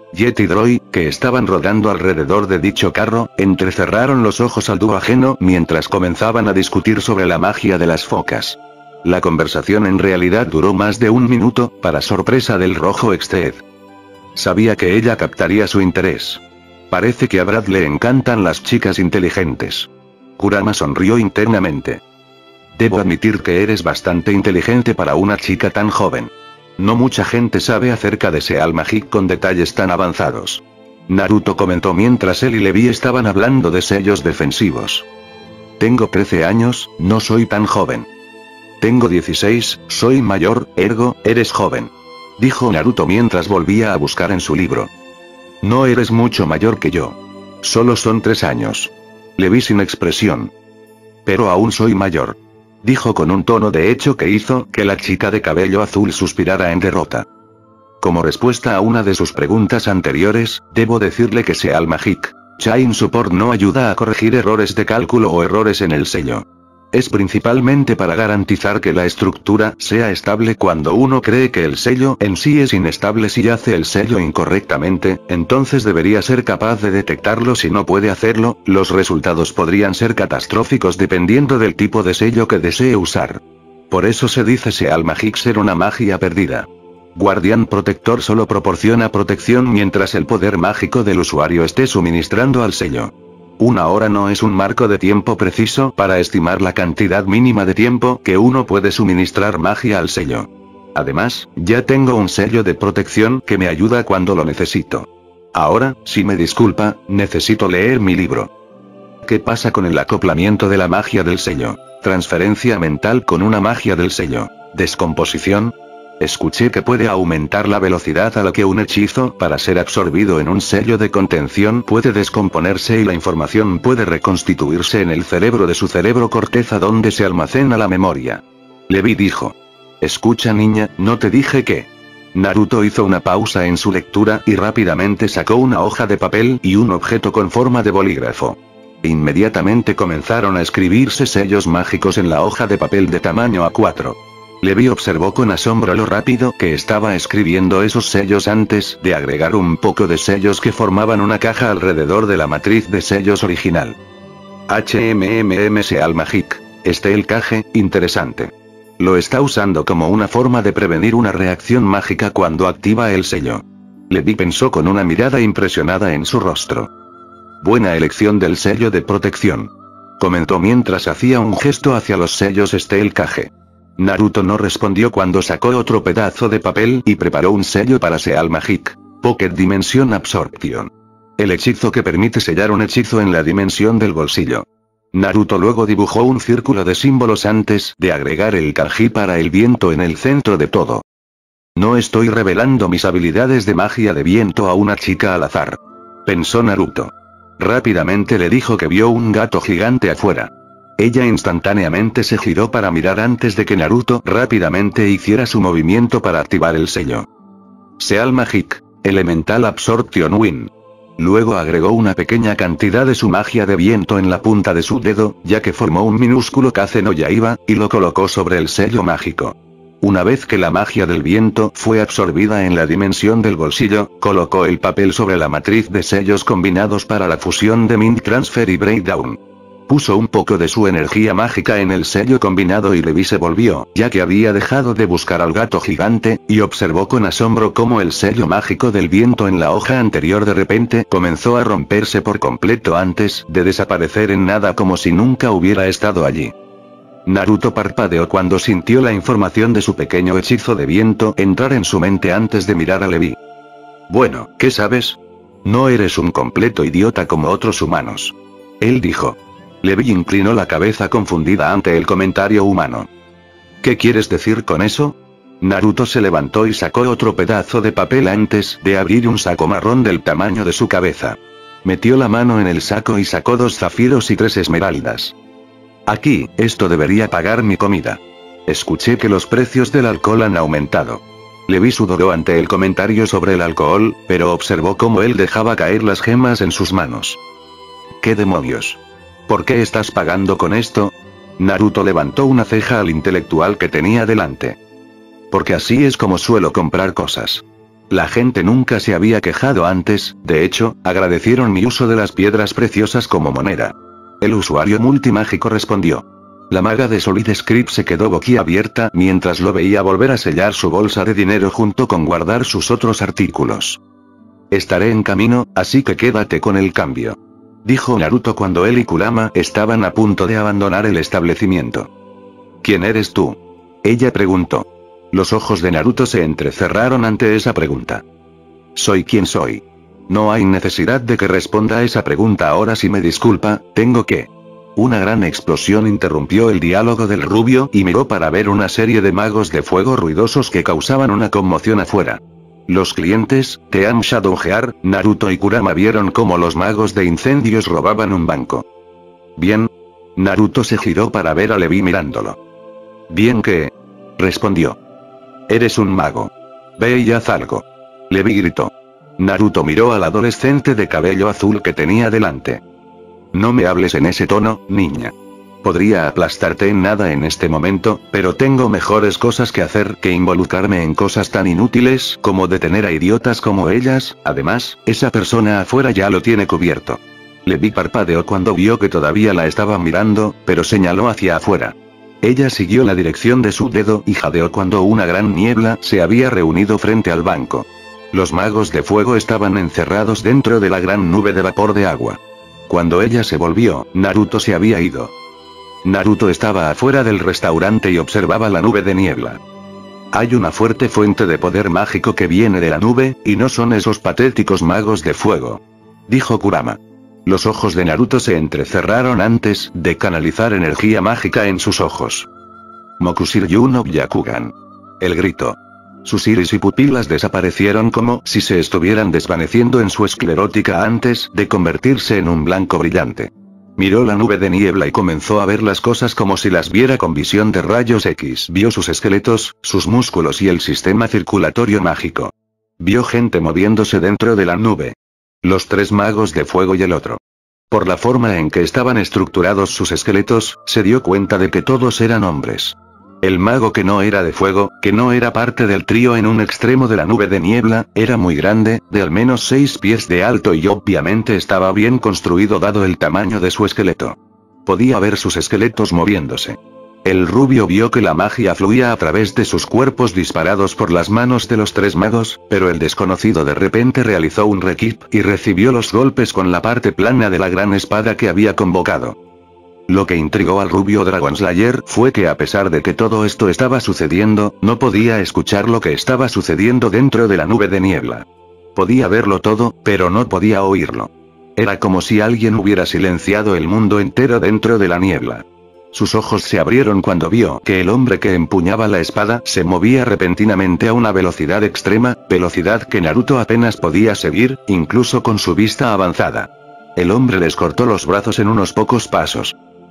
Jet y Droid, que estaban rodando alrededor de dicho carro, entrecerraron los ojos al dúo ajeno mientras comenzaban a discutir sobre la magia de las focas. La conversación en realidad duró más de un minuto, para sorpresa del rojo Exceed. Sabía que ella captaría su interés. Parece que a Brad le encantan las chicas inteligentes. Kurama sonrió internamente. Debo admitir que eres bastante inteligente para una chica tan joven. No mucha gente sabe acerca de ese alma Hik con detalles tan avanzados. Naruto comentó mientras él y Levi estaban hablando de sellos defensivos. Tengo trece años, no soy tan joven. Tengo dieciséis, soy mayor, ergo, eres joven. Dijo Naruto mientras volvía a buscar en su libro. No eres mucho mayor que yo. Solo son tres años. Levi sin expresión. Pero aún soy mayor. Dijo con un tono de hecho que hizo que la chica de cabello azul suspirara en derrota. Como respuesta a una de sus preguntas anteriores, debo decirle que ese alma Hik Chain Support no ayuda a corregir errores de cálculo o errores en el sello. Es principalmente para garantizar que la estructura sea estable cuando uno cree que el sello en sí es inestable. Si hace el sello incorrectamente, entonces debería ser capaz de detectarlo. Si no puede hacerlo, los resultados podrían ser catastróficos dependiendo del tipo de sello que desee usar. Por eso se dice ese alma Hik ser una magia perdida. Guardián Protector solo proporciona protección mientras el poder mágico del usuario esté suministrando al sello. Una hora no es un marco de tiempo preciso para estimar la cantidad mínima de tiempo que uno puede suministrar magia al sello. Además, ya tengo un sello de protección que me ayuda cuando lo necesito. Ahora, si me disculpa, necesito leer mi libro. ¿Qué pasa con el acoplamiento de la magia del sello? Transferencia mental con una magia del sello. Descomposición. Escuché que puede aumentar la velocidad a la que un hechizo, para ser absorbido en un sello de contención, puede descomponerse y la información puede reconstituirse en el cerebro de su cerebro corteza donde se almacena la memoria. Levi dijo. Escucha niña, ¿no te dije que? Naruto hizo una pausa en su lectura y rápidamente sacó una hoja de papel y un objeto con forma de bolígrafo. Inmediatamente comenzaron a escribirse sellos mágicos en la hoja de papel de tamaño A cuatro. Levi observó con asombro lo rápido que estaba escribiendo esos sellos antes de agregar un poco de sellos que formaban una caja alrededor de la matriz de sellos original. H M M M S Alma Hik. Este el caje, interesante. Lo está usando como una forma de prevenir una reacción mágica cuando activa el sello. Levi pensó con una mirada impresionada en su rostro. Buena elección del sello de protección. Comentó mientras hacía un gesto hacia los sellos este el caje. Naruto no respondió cuando sacó otro pedazo de papel y preparó un sello para ese alma Hik. Pocket Dimension Absorption. El hechizo que permite sellar un hechizo en la dimensión del bolsillo. Naruto luego dibujó un círculo de símbolos antes de agregar el kanji para el viento en el centro de todo. No estoy revelando mis habilidades de magia de viento a una chica al azar. Pensó Naruto. Rápidamente le dijo que vio un gato gigante afuera. Ella instantáneamente se giró para mirar antes de que Naruto rápidamente hiciera su movimiento para activar el sello. Sealma Hik, Elemental Absorption Wind. Luego agregó una pequeña cantidad de su magia de viento en la punta de su dedo, ya que formó un minúsculo Kaze no Yaiba, y lo colocó sobre el sello mágico. Una vez que la magia del viento fue absorbida en la dimensión del bolsillo, colocó el papel sobre la matriz de sellos combinados para la fusión de Mind Transfer y Breakdown. Puso un poco de su energía mágica en el sello combinado y Levi se volvió, ya que había dejado de buscar al gato gigante, y observó con asombro cómo el sello mágico del viento en la hoja anterior de repente comenzó a romperse por completo antes de desaparecer en nada como si nunca hubiera estado allí. Naruto parpadeó cuando sintió la información de su pequeño hechizo de viento entrar en su mente antes de mirar a Levi. Bueno, ¿qué sabes? No eres un completo idiota como otros humanos. Él dijo. Levi inclinó la cabeza confundida ante el comentario humano. ¿Qué quieres decir con eso? Naruto se levantó y sacó otro pedazo de papel antes de abrir un saco marrón del tamaño de su cabeza. Metió la mano en el saco y sacó dos zafiros y tres esmeraldas. Aquí, esto debería pagar mi comida. Escuché que los precios del alcohol han aumentado. Levi sudoró ante el comentario sobre el alcohol, pero observó cómo él dejaba caer las gemas en sus manos. ¿Qué demonios? ¿Por qué estás pagando con esto? Naruto levantó una ceja al intelectual que tenía delante. Porque así es como suelo comprar cosas. La gente nunca se había quejado antes, de hecho, agradecieron mi uso de las piedras preciosas como moneda. El usuario multimágico respondió. La maga de Solid Script se quedó boquiabierta mientras lo veía volver a sellar su bolsa de dinero junto con guardar sus otros artículos. Estaré en camino, así que quédate con el cambio. Dijo Naruto cuando él y Kurama estaban a punto de abandonar el establecimiento. ¿Quién eres tú? Ella preguntó. Los ojos de Naruto se entrecerraron ante esa pregunta. Soy quien soy. No hay necesidad de que responda a esa pregunta ahora si me disculpa, tengo que... Una gran explosión interrumpió el diálogo del rubio y miró para ver una serie de magos de fuego ruidosos que causaban una conmoción afuera. Los clientes, Team Shadowheart, Naruto y Kurama vieron cómo los magos de incendios robaban un banco. Bien. Naruto se giró para ver a Levi mirándolo. Bien que... respondió. Eres un mago. Ve y haz algo. Levi gritó. Naruto miró al adolescente de cabello azul que tenía delante. No me hables en ese tono, niña. Podría aplastarte en nada en este momento, pero tengo mejores cosas que hacer que involucrarme en cosas tan inútiles como detener a idiotas como ellas. Además, esa persona afuera ya lo tiene cubierto. Levi parpadeó cuando vio que todavía la estaba mirando, pero señaló hacia afuera. Ella siguió la dirección de su dedo y jadeó cuando una gran niebla se había reunido frente al banco. Los magos de fuego estaban encerrados dentro de la gran nube de vapor de agua. Cuando ella se volvió, Naruto se había ido. Naruto estaba afuera del restaurante y observaba la nube de niebla. Hay una fuerte fuente de poder mágico que viene de la nube, y no son esos patéticos magos de fuego. Dijo Kurama. Los ojos de Naruto se entrecerraron antes de canalizar energía mágica en sus ojos. Mokusiryu no Byakugan. El grito. Sus iris y pupilas desaparecieron como si se estuvieran desvaneciendo en su esclerótica antes de convertirse en un blanco brillante. Miró la nube de niebla y comenzó a ver las cosas como si las viera con visión de rayos X. Vio sus esqueletos, sus músculos y el sistema circulatorio mágico. Vio gente moviéndose dentro de la nube. Los tres magos de fuego y el otro. Por la forma en que estaban estructurados sus esqueletos, se dio cuenta de que todos eran hombres. El mago que no era de fuego, que no era parte del trío en un extremo de la nube de niebla, era muy grande, de al menos seis pies de alto y obviamente estaba bien construido dado el tamaño de su esqueleto. Podía ver sus esqueletos moviéndose. El rubio vio que la magia fluía a través de sus cuerpos disparados por las manos de los tres magos, pero el desconocido de repente realizó un rekick y recibió los golpes con la parte plana de la gran espada que había convocado. Lo que intrigó al rubio Dragon Slayer fue que a pesar de que todo esto estaba sucediendo, no podía escuchar lo que estaba sucediendo dentro de la nube de niebla. Podía verlo todo, pero no podía oírlo. Era como si alguien hubiera silenciado el mundo entero dentro de la niebla. Sus ojos se abrieron cuando vio que el hombre que empuñaba la espada se movía repentinamente a una velocidad extrema, velocidad que Naruto apenas podía seguir, incluso con su vista avanzada. El hombre les cortó los brazos en unos pocos pasos.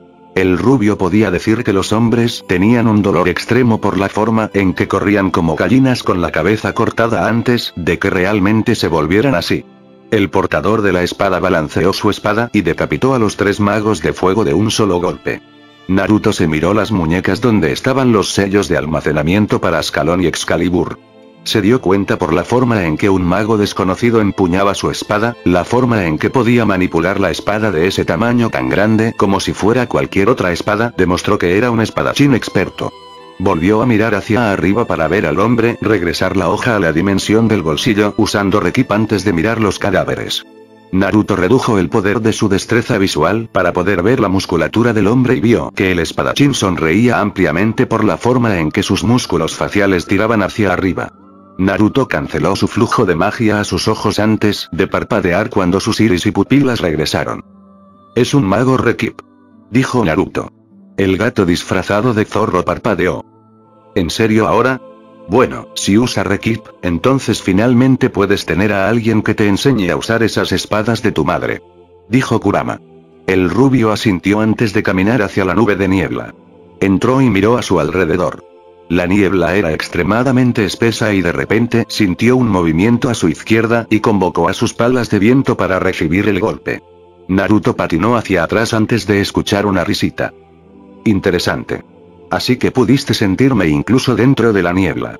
El rubio podía decir que los hombres tenían un dolor extremo por la forma en que corrían como gallinas con la cabeza cortada antes de que realmente se volvieran así. El portador de la espada balanceó su espada y decapitó a los tres magos de fuego de un solo golpe. Naruto se miró las muñecas donde estaban los sellos de almacenamiento para Ascalón y Excalibur. Se dio cuenta por la forma en que un mago desconocido empuñaba su espada, la forma en que podía manipular la espada de ese tamaño tan grande como si fuera cualquier otra espada, demostró que era un espadachín experto. Volvió a mirar hacia arriba para ver al hombre regresar la hoja a la dimensión del bolsillo usando Rekip antes de mirar los cadáveres. Naruto redujo el poder de su destreza visual para poder ver la musculatura del hombre y vio que el espadachín sonreía ampliamente por la forma en que sus músculos faciales tiraban hacia arriba. Naruto canceló su flujo de magia a sus ojos antes de parpadear cuando sus iris y pupilas regresaron. Es un mago Rekip, dijo Naruto. El gato disfrazado de zorro parpadeó. ¿En serio ahora? Bueno, si usa Rekip, entonces finalmente puedes tener a alguien que te enseñe a usar esas espadas de tu madre, dijo Kurama. El rubio asintió antes de caminar hacia la nube de niebla. Entró y miró a su alrededor. La niebla era extremadamente espesa y de repente sintió un movimiento a su izquierda y convocó a sus palas de viento para recibir el golpe. Naruto patinó hacia atrás antes de escuchar una risita. Interesante. Así que pudiste sentirme incluso dentro de la niebla.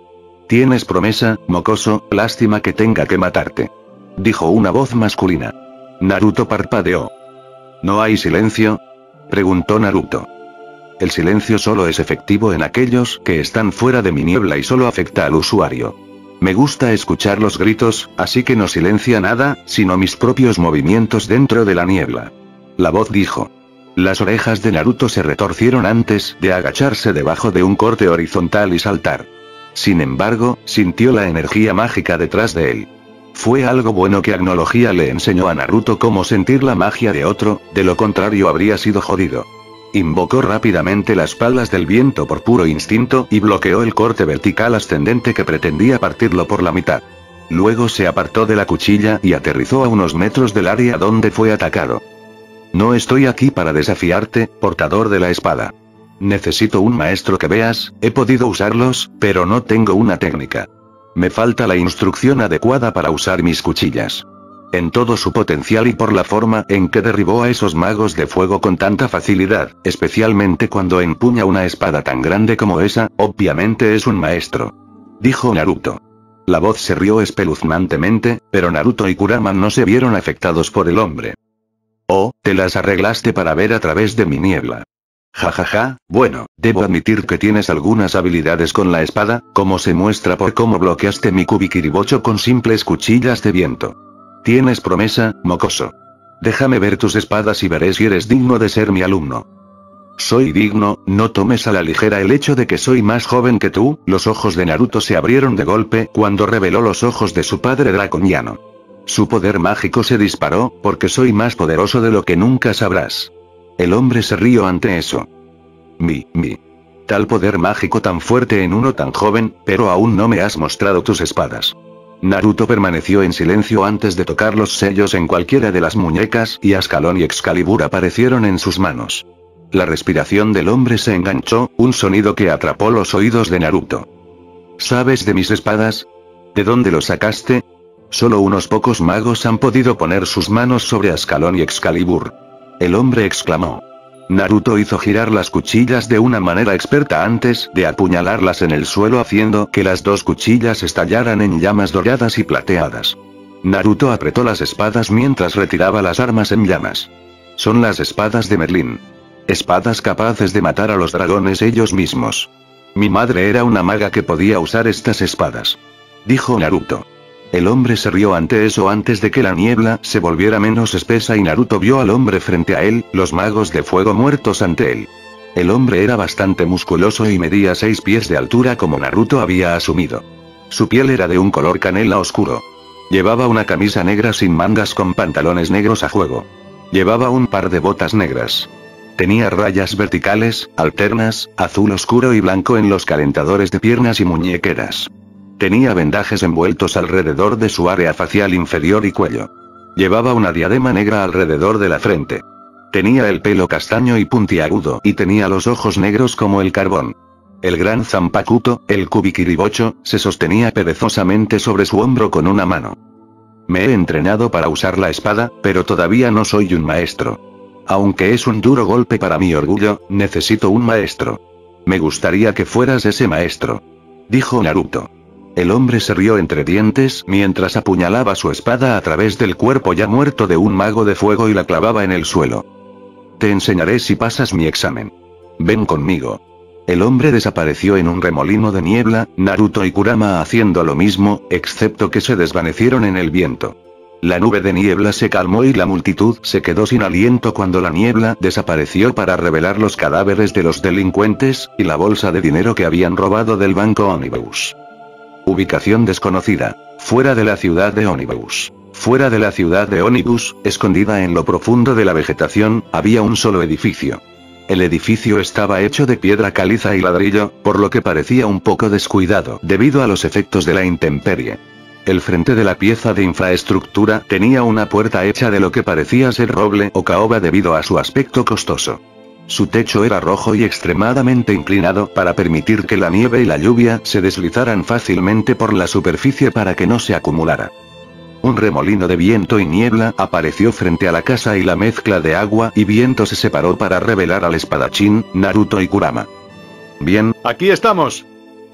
Tienes promesa, mocoso, lástima que tenga que matarte. Dijo una voz masculina. Naruto parpadeó. ¿No hay silencio? Preguntó Naruto. El silencio solo es efectivo en aquellos que están fuera de mi niebla y solo afecta al usuario. Me gusta escuchar los gritos, así que no silencia nada, sino mis propios movimientos dentro de la niebla. La voz dijo. Las orejas de Naruto se retorcieron antes de agacharse debajo de un corte horizontal y saltar. Sin embargo, sintió la energía mágica detrás de él. Fue algo bueno que Agnología le enseñó a Naruto cómo sentir la magia de otro, de lo contrario habría sido jodido. Invocó rápidamente las palas del viento por puro instinto y bloqueó el corte vertical ascendente que pretendía partirlo por la mitad. Luego se apartó de la cuchilla y aterrizó a unos metros del área donde fue atacado. No estoy aquí para desafiarte, portador de la espada. Necesito un maestro que veas, he podido usarlos, pero no tengo una técnica. Me falta la instrucción adecuada para usar mis cuchillas. En todo su potencial y por la forma en que derribó a esos magos de fuego con tanta facilidad, especialmente cuando empuña una espada tan grande como esa, obviamente es un maestro. Dijo Naruto. La voz se rió espeluznantemente, pero Naruto y Kurama no se vieron afectados por el hombre. Oh, te las arreglaste para ver a través de mi niebla. Jajaja, ja, ja, bueno, debo admitir que tienes algunas habilidades con la espada, como se muestra por cómo bloqueaste mi Kubikiribocho con simples cuchillas de viento. Tienes promesa, mocoso. Déjame ver tus espadas y veré si eres digno de ser mi alumno. Soy digno, no tomes a la ligera el hecho de que soy más joven que tú. Los ojos de Naruto se abrieron de golpe cuando reveló los ojos de su padre draconiano. Su poder mágico se disparó, porque soy más poderoso de lo que nunca sabrás. El hombre se rió ante eso. Mi, mi. Tal poder mágico tan fuerte en uno tan joven, pero aún no me has mostrado tus espadas. Naruto permaneció en silencio antes de tocar los sellos en cualquiera de las muñecas y Ascalón y Excalibur aparecieron en sus manos. La respiración del hombre se enganchó, un sonido que atrapó los oídos de Naruto. ¿Sabes de mis espadas? ¿De dónde lo sacaste? Solo unos pocos magos han podido poner sus manos sobre Ascalón y Excalibur. El hombre exclamó. Naruto hizo girar las cuchillas de una manera experta antes de apuñalarlas en el suelo haciendo que las dos cuchillas estallaran en llamas doradas y plateadas. Naruto apretó las espadas mientras retiraba las armas en llamas. Son las espadas de Merlín. Espadas capaces de matar a los dragones ellos mismos. Mi madre era una maga que podía usar estas espadas. Dijo Naruto. El hombre se rió ante eso antes de que la niebla se volviera menos espesa y Naruto vio al hombre frente a él, los magos de fuego muertos ante él. El hombre era bastante musculoso y medía seis pies de altura como Naruto había asumido. Su piel era de un color canela oscuro. Llevaba una camisa negra sin mangas con pantalones negros a juego. Llevaba un par de botas negras. Tenía rayas verticales, alternas, azul oscuro y blanco en los calentadores de piernas y muñequeras. Tenía vendajes envueltos alrededor de su área facial inferior y cuello. Llevaba una diadema negra alrededor de la frente. Tenía el pelo castaño y puntiagudo y tenía los ojos negros como el carbón. El gran Zanpakuto, el Kubikiribocho, se sostenía perezosamente sobre su hombro con una mano. Me he entrenado para usar la espada, pero todavía no soy un maestro. Aunque es un duro golpe para mi orgullo, necesito un maestro. Me gustaría que fueras ese maestro. Dijo Naruto. El hombre se rió entre dientes mientras apuñalaba su espada a través del cuerpo ya muerto de un mago de fuego y la clavaba en el suelo. Te enseñaré si pasas mi examen. Ven conmigo. El hombre desapareció en un remolino de niebla, Naruto y Kurama haciendo lo mismo, excepto que se desvanecieron en el viento. La nube de niebla se calmó y la multitud se quedó sin aliento cuando la niebla desapareció para revelar los cadáveres de los delincuentes y la bolsa de dinero que habían robado del banco Omnibus. Ubicación desconocida. Fuera de la ciudad de Omnibus. Fuera de la ciudad de Omnibus, escondida en lo profundo de la vegetación, había un solo edificio. El edificio estaba hecho de piedra caliza y ladrillo, por lo que parecía un poco descuidado debido a los efectos de la intemperie. El frente de la pieza de infraestructura tenía una puerta hecha de lo que parecía ser roble o caoba debido a su aspecto costoso. Su techo era rojo y extremadamente inclinado para permitir que la nieve y la lluvia se deslizaran fácilmente por la superficie para que no se acumulara. Un remolino de viento y niebla apareció frente a la casa y la mezcla de agua y viento se separó para revelar al espadachín, Naruto y Kurama. Bien, aquí estamos.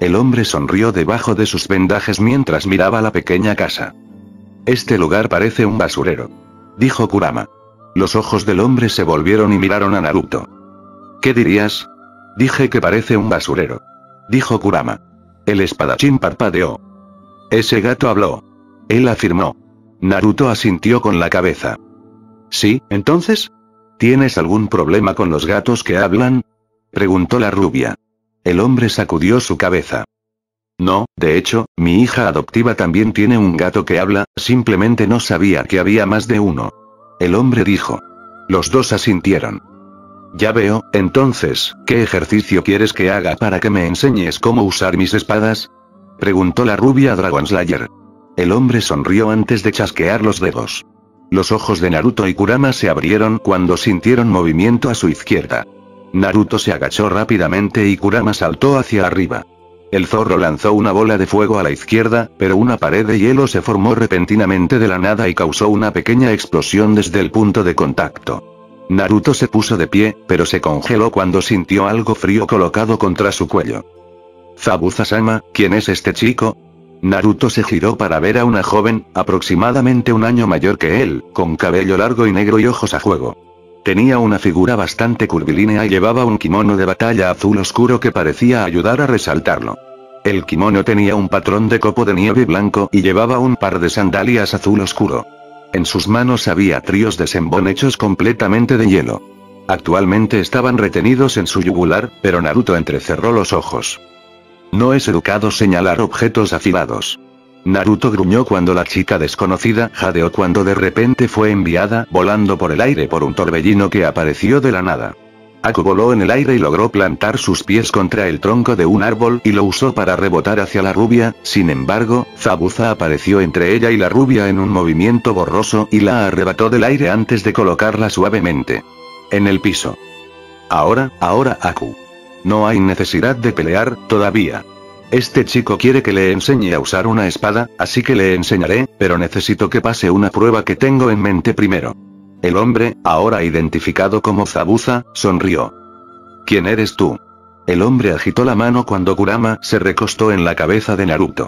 El hombre sonrió debajo de sus vendajes mientras miraba la pequeña casa. Este lugar parece un basurero, dijo Kurama. Los ojos del hombre se volvieron y miraron a Naruto. ¿Qué dirías? Dije que parece un basurero, dijo Kurama. El espadachín parpadeó. Ese gato habló. Él afirmó. Naruto asintió con la cabeza. Sí, entonces. ¿Tienes algún problema con los gatos que hablan? Preguntó la rubia. El hombre sacudió su cabeza. No, de hecho, mi hija adoptiva también tiene un gato que habla, simplemente no sabía que había más de uno. El hombre dijo. Los dos asintieron. Ya veo, entonces, ¿qué ejercicio quieres que haga para que me enseñes cómo usar mis espadas? Preguntó la rubia Dragon Slayer. El hombre sonrió antes de chasquear los dedos. Los ojos de Naruto y Kurama se abrieron cuando sintieron movimiento a su izquierda. Naruto se agachó rápidamente y Kurama saltó hacia arriba. El zorro lanzó una bola de fuego a la izquierda, pero una pared de hielo se formó repentinamente de la nada y causó una pequeña explosión desde el punto de contacto. Naruto se puso de pie, pero se congeló cuando sintió algo frío colocado contra su cuello. Zabuza-sama, ¿quién es este chico? Naruto se giró para ver a una joven, aproximadamente un año mayor que él, con cabello largo y negro y ojos a juego. Tenía una figura bastante curvilínea y llevaba un kimono de batalla azul oscuro que parecía ayudar a resaltarlo. El kimono tenía un patrón de copo de nieve blanco y llevaba un par de sandalias azul oscuro. En sus manos había tríos de senbon hechos completamente de hielo. Actualmente estaban retenidos en su yugular, pero Naruto entrecerró los ojos. No es educado señalar objetos afilados. Naruto gruñó cuando la chica desconocida jadeó cuando de repente fue enviada volando por el aire por un torbellino que apareció de la nada. Aku voló en el aire y logró plantar sus pies contra el tronco de un árbol y lo usó para rebotar hacia la rubia, sin embargo, Zabuza apareció entre ella y la rubia en un movimiento borroso y la arrebató del aire antes de colocarla suavemente en el piso. Ahora, ahora Aku. No hay necesidad de pelear, todavía. Este chico quiere que le enseñe a usar una espada, así que le enseñaré, pero necesito que pase una prueba que tengo en mente primero. El hombre, ahora identificado como Zabuza, sonrió. ¿Quién eres tú? El hombre agitó la mano cuando Kurama se recostó en la cabeza de Naruto.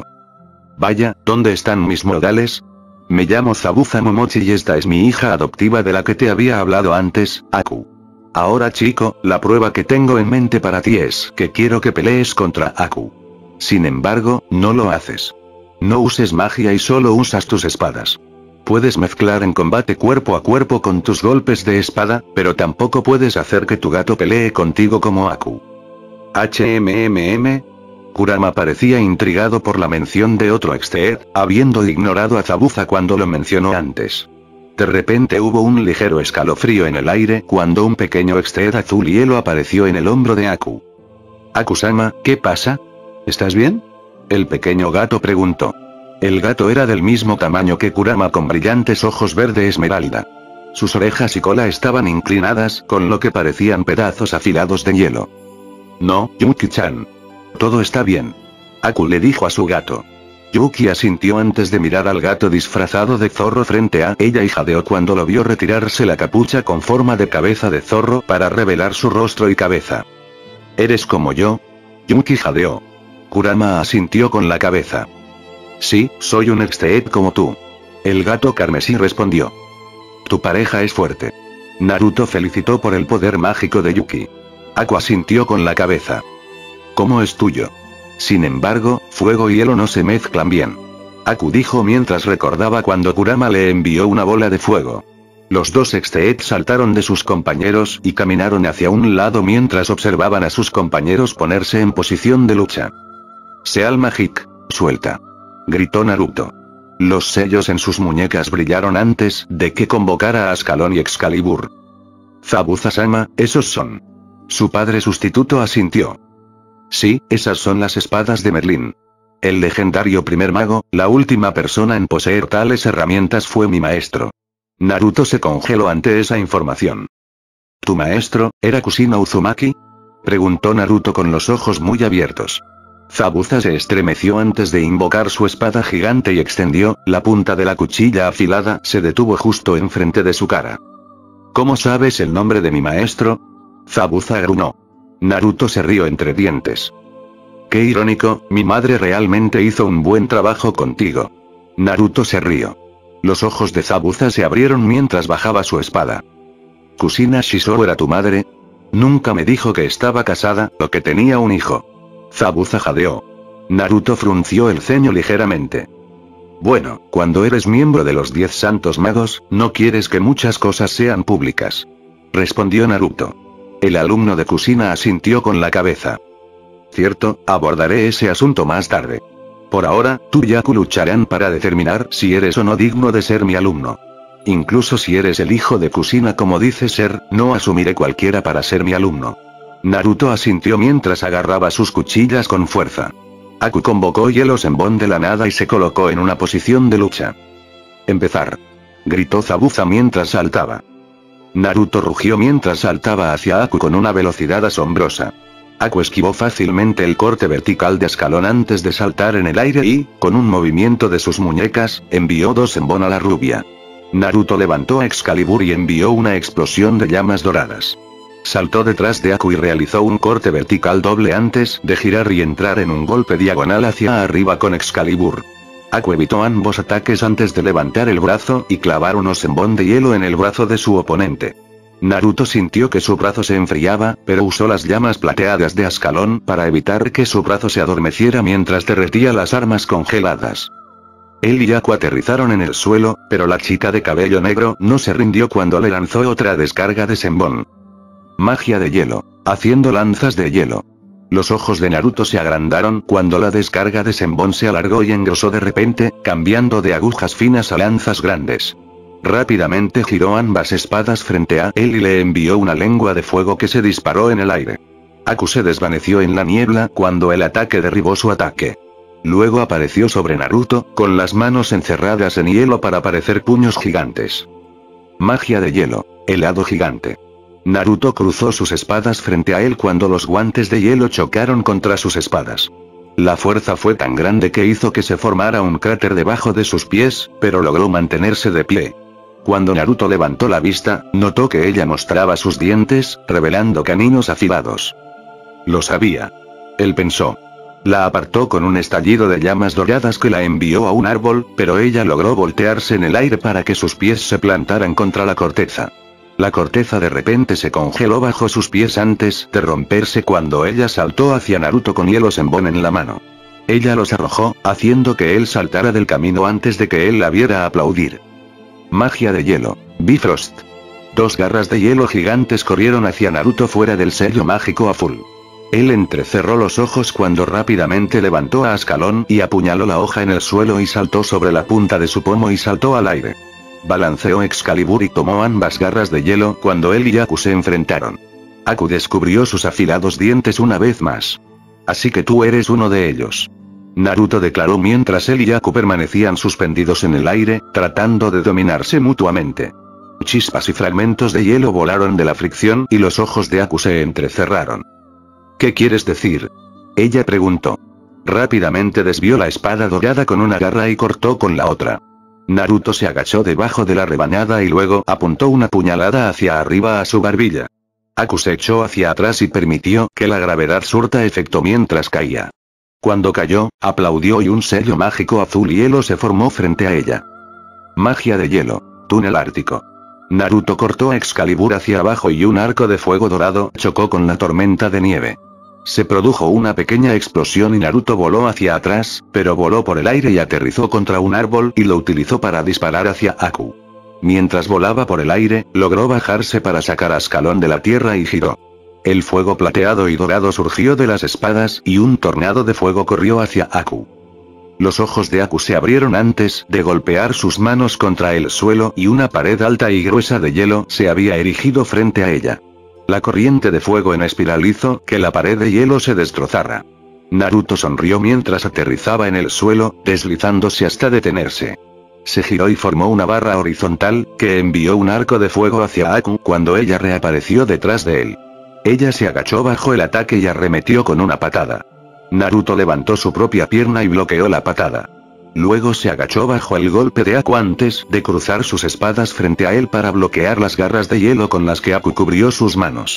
Vaya, ¿dónde están mis modales? Me llamo Zabuza Momochi y esta es mi hija adoptiva de la que te había hablado antes, Aku. Ahora chico, la prueba que tengo en mente para ti es que quiero que pelees contra Aku. Sin embargo, no lo haces. No uses magia y solo usas tus espadas. Puedes mezclar en combate cuerpo a cuerpo con tus golpes de espada, pero tampoco puedes hacer que tu gato pelee contigo como Aku. ¿Hmmm? Kurama parecía intrigado por la mención de otro Exteed, habiendo ignorado a Zabuza cuando lo mencionó antes. De repente hubo un ligero escalofrío en el aire cuando un pequeño Exteed azul hielo apareció en el hombro de Aku. Aku-sama, ¿qué pasa? ¿Estás bien? El pequeño gato preguntó. El gato era del mismo tamaño que Kurama con brillantes ojos verde esmeralda. Sus orejas y cola estaban inclinadas, con lo que parecían pedazos afilados de hielo. No, Yuki-chan. Todo está bien. Aku le dijo a su gato. Yuki asintió antes de mirar al gato disfrazado de zorro frente a ella y jadeó cuando lo vio retirarse la capucha con forma de cabeza de zorro para revelar su rostro y cabeza. ¿Eres como yo? Yuki jadeó. Kurama asintió con la cabeza. Sí, soy un Exteed como tú. El gato carmesí respondió. Tu pareja es fuerte. Naruto felicitó por el poder mágico de Yuki. Aku asintió con la cabeza. ¿Cómo es tuyo? Sin embargo, fuego y hielo no se mezclan bien. Aku dijo mientras recordaba cuando Kurama le envió una bola de fuego. Los dos Exteed saltaron de sus compañeros y caminaron hacia un lado mientras observaban a sus compañeros ponerse en posición de lucha. Seal Magic, suelta. Gritó Naruto. Los sellos en sus muñecas brillaron antes de que convocara a Ascalón y Excalibur. Zabuza-sama, esos son. Su padre sustituto asintió. Sí, esas son las espadas de Merlín. El legendario primer mago, la última persona en poseer tales herramientas fue mi maestro. Naruto se congeló ante esa información. ¿Tu maestro, era Kushina Uzumaki? Preguntó Naruto con los ojos muy abiertos. Zabuza se estremeció antes de invocar su espada gigante y extendió, la punta de la cuchilla afilada se detuvo justo enfrente de su cara. ¿Cómo sabes el nombre de mi maestro? Zabuza gruñó. Naruto se rió entre dientes. Qué irónico, mi madre realmente hizo un buen trabajo contigo. Naruto se rió. Los ojos de Zabuza se abrieron mientras bajaba su espada. ¿Kusina Shiso era tu madre? Nunca me dijo que estaba casada, o que tenía un hijo. Zabuza jadeó. Naruto frunció el ceño ligeramente. Bueno, cuando eres miembro de los diez santos magos, no quieres que muchas cosas sean públicas. Respondió Naruto. El alumno de Kusina asintió con la cabeza. Cierto, abordaré ese asunto más tarde. Por ahora, tú y Aku lucharán para determinar si eres o no digno de ser mi alumno. Incluso si eres el hijo de Kusina como dices ser, no asumiré cualquiera para ser mi alumno. Naruto asintió mientras agarraba sus cuchillas con fuerza. Aku convocó Hielo Senbon de la nada y se colocó en una posición de lucha. Empezar. Gritó Zabuza mientras saltaba. Naruto rugió mientras saltaba hacia Aku con una velocidad asombrosa. Aku esquivó fácilmente el corte vertical de Escalón antes de saltar en el aire y, con un movimiento de sus muñecas, envió dos Senbon a la rubia. Naruto levantó a Excalibur y envió una explosión de llamas doradas. Saltó detrás de Aku y realizó un corte vertical doble antes de girar y entrar en un golpe diagonal hacia arriba con Excalibur. Aku evitó ambos ataques antes de levantar el brazo y clavar unos Senbon de hielo en el brazo de su oponente. Naruto sintió que su brazo se enfriaba, pero usó las llamas plateadas de Ascalón para evitar que su brazo se adormeciera mientras derretía las armas congeladas. Él y Aku aterrizaron en el suelo, pero la chica de cabello negro no se rindió cuando le lanzó otra descarga de Senbon. Magia de hielo, haciendo lanzas de hielo. Los ojos de Naruto se agrandaron cuando la descarga de Senbon se alargó y engrosó de repente, cambiando de agujas finas a lanzas grandes. Rápidamente giró ambas espadas frente a él y le envió una lengua de fuego que se disparó en el aire. Aku se desvaneció en la niebla cuando el ataque derribó su ataque. Luego apareció sobre Naruto, con las manos encerradas en hielo para parecer puños gigantes. Magia de hielo, helado gigante. Naruto cruzó sus espadas frente a él cuando los guantes de hielo chocaron contra sus espadas. La fuerza fue tan grande que hizo que se formara un cráter debajo de sus pies, pero logró mantenerse de pie. Cuando Naruto levantó la vista, notó que ella mostraba sus dientes, revelando caninos afilados. Lo sabía. Él pensó. La apartó con un estallido de llamas doradas que la envió a un árbol, pero ella logró voltearse en el aire para que sus pies se plantaran contra la corteza. La corteza de repente se congeló bajo sus pies antes de romperse cuando ella saltó hacia Naruto con Hielo Senbon en la mano. Ella los arrojó, haciendo que él saltara del camino antes de que él la viera aplaudir. Magia de hielo, Bifrost. Dos garras de hielo gigantes corrieron hacia Naruto fuera del sello mágico azul. Él entrecerró los ojos cuando rápidamente levantó a Ascalón y apuñaló la hoja en el suelo y saltó sobre la punta de su pomo y saltó al aire. Balanceó Excalibur y tomó ambas garras de hielo cuando él y Aku se enfrentaron. Aku descubrió sus afilados dientes una vez más. Así que tú eres uno de ellos. Naruto declaró mientras él y Aku permanecían suspendidos en el aire, tratando de dominarse mutuamente. Chispas y fragmentos de hielo volaron de la fricción y los ojos de Aku se entrecerraron. ¿Qué quieres decir? Ella preguntó. Rápidamente desvió la espada dorada con una garra y cortó con la otra. Naruto se agachó debajo de la rebanada y luego apuntó una puñalada hacia arriba a su barbilla. Aku se echó hacia atrás y permitió que la gravedad surta efecto mientras caía. Cuando cayó, aplaudió y un sello mágico azul hielo se formó frente a ella. Magia de hielo, túnel ártico. Naruto cortó a Excalibur hacia abajo y un arco de fuego dorado chocó con la tormenta de nieve. Se produjo una pequeña explosión y Naruto voló hacia atrás, pero voló por el aire y aterrizó contra un árbol y lo utilizó para disparar hacia Aku. Mientras volaba por el aire, logró bajarse para sacar a Ascalón de la tierra y giró. El fuego plateado y dorado surgió de las espadas y un tornado de fuego corrió hacia Aku. Los ojos de Aku se abrieron antes de golpear sus manos contra el suelo y una pared alta y gruesa de hielo se había erigido frente a ella. La corriente de fuego en espiral hizo que la pared de hielo se destrozara. Naruto sonrió mientras aterrizaba en el suelo, deslizándose hasta detenerse. Se giró y formó una barra horizontal, que envió un arco de fuego hacia Aku cuando ella reapareció detrás de él. Ella se agachó bajo el ataque y arremetió con una patada. Naruto levantó su propia pierna y bloqueó la patada. Luego se agachó bajo el golpe de Aku antes de cruzar sus espadas frente a él para bloquear las garras de hielo con las que Aku cubrió sus manos.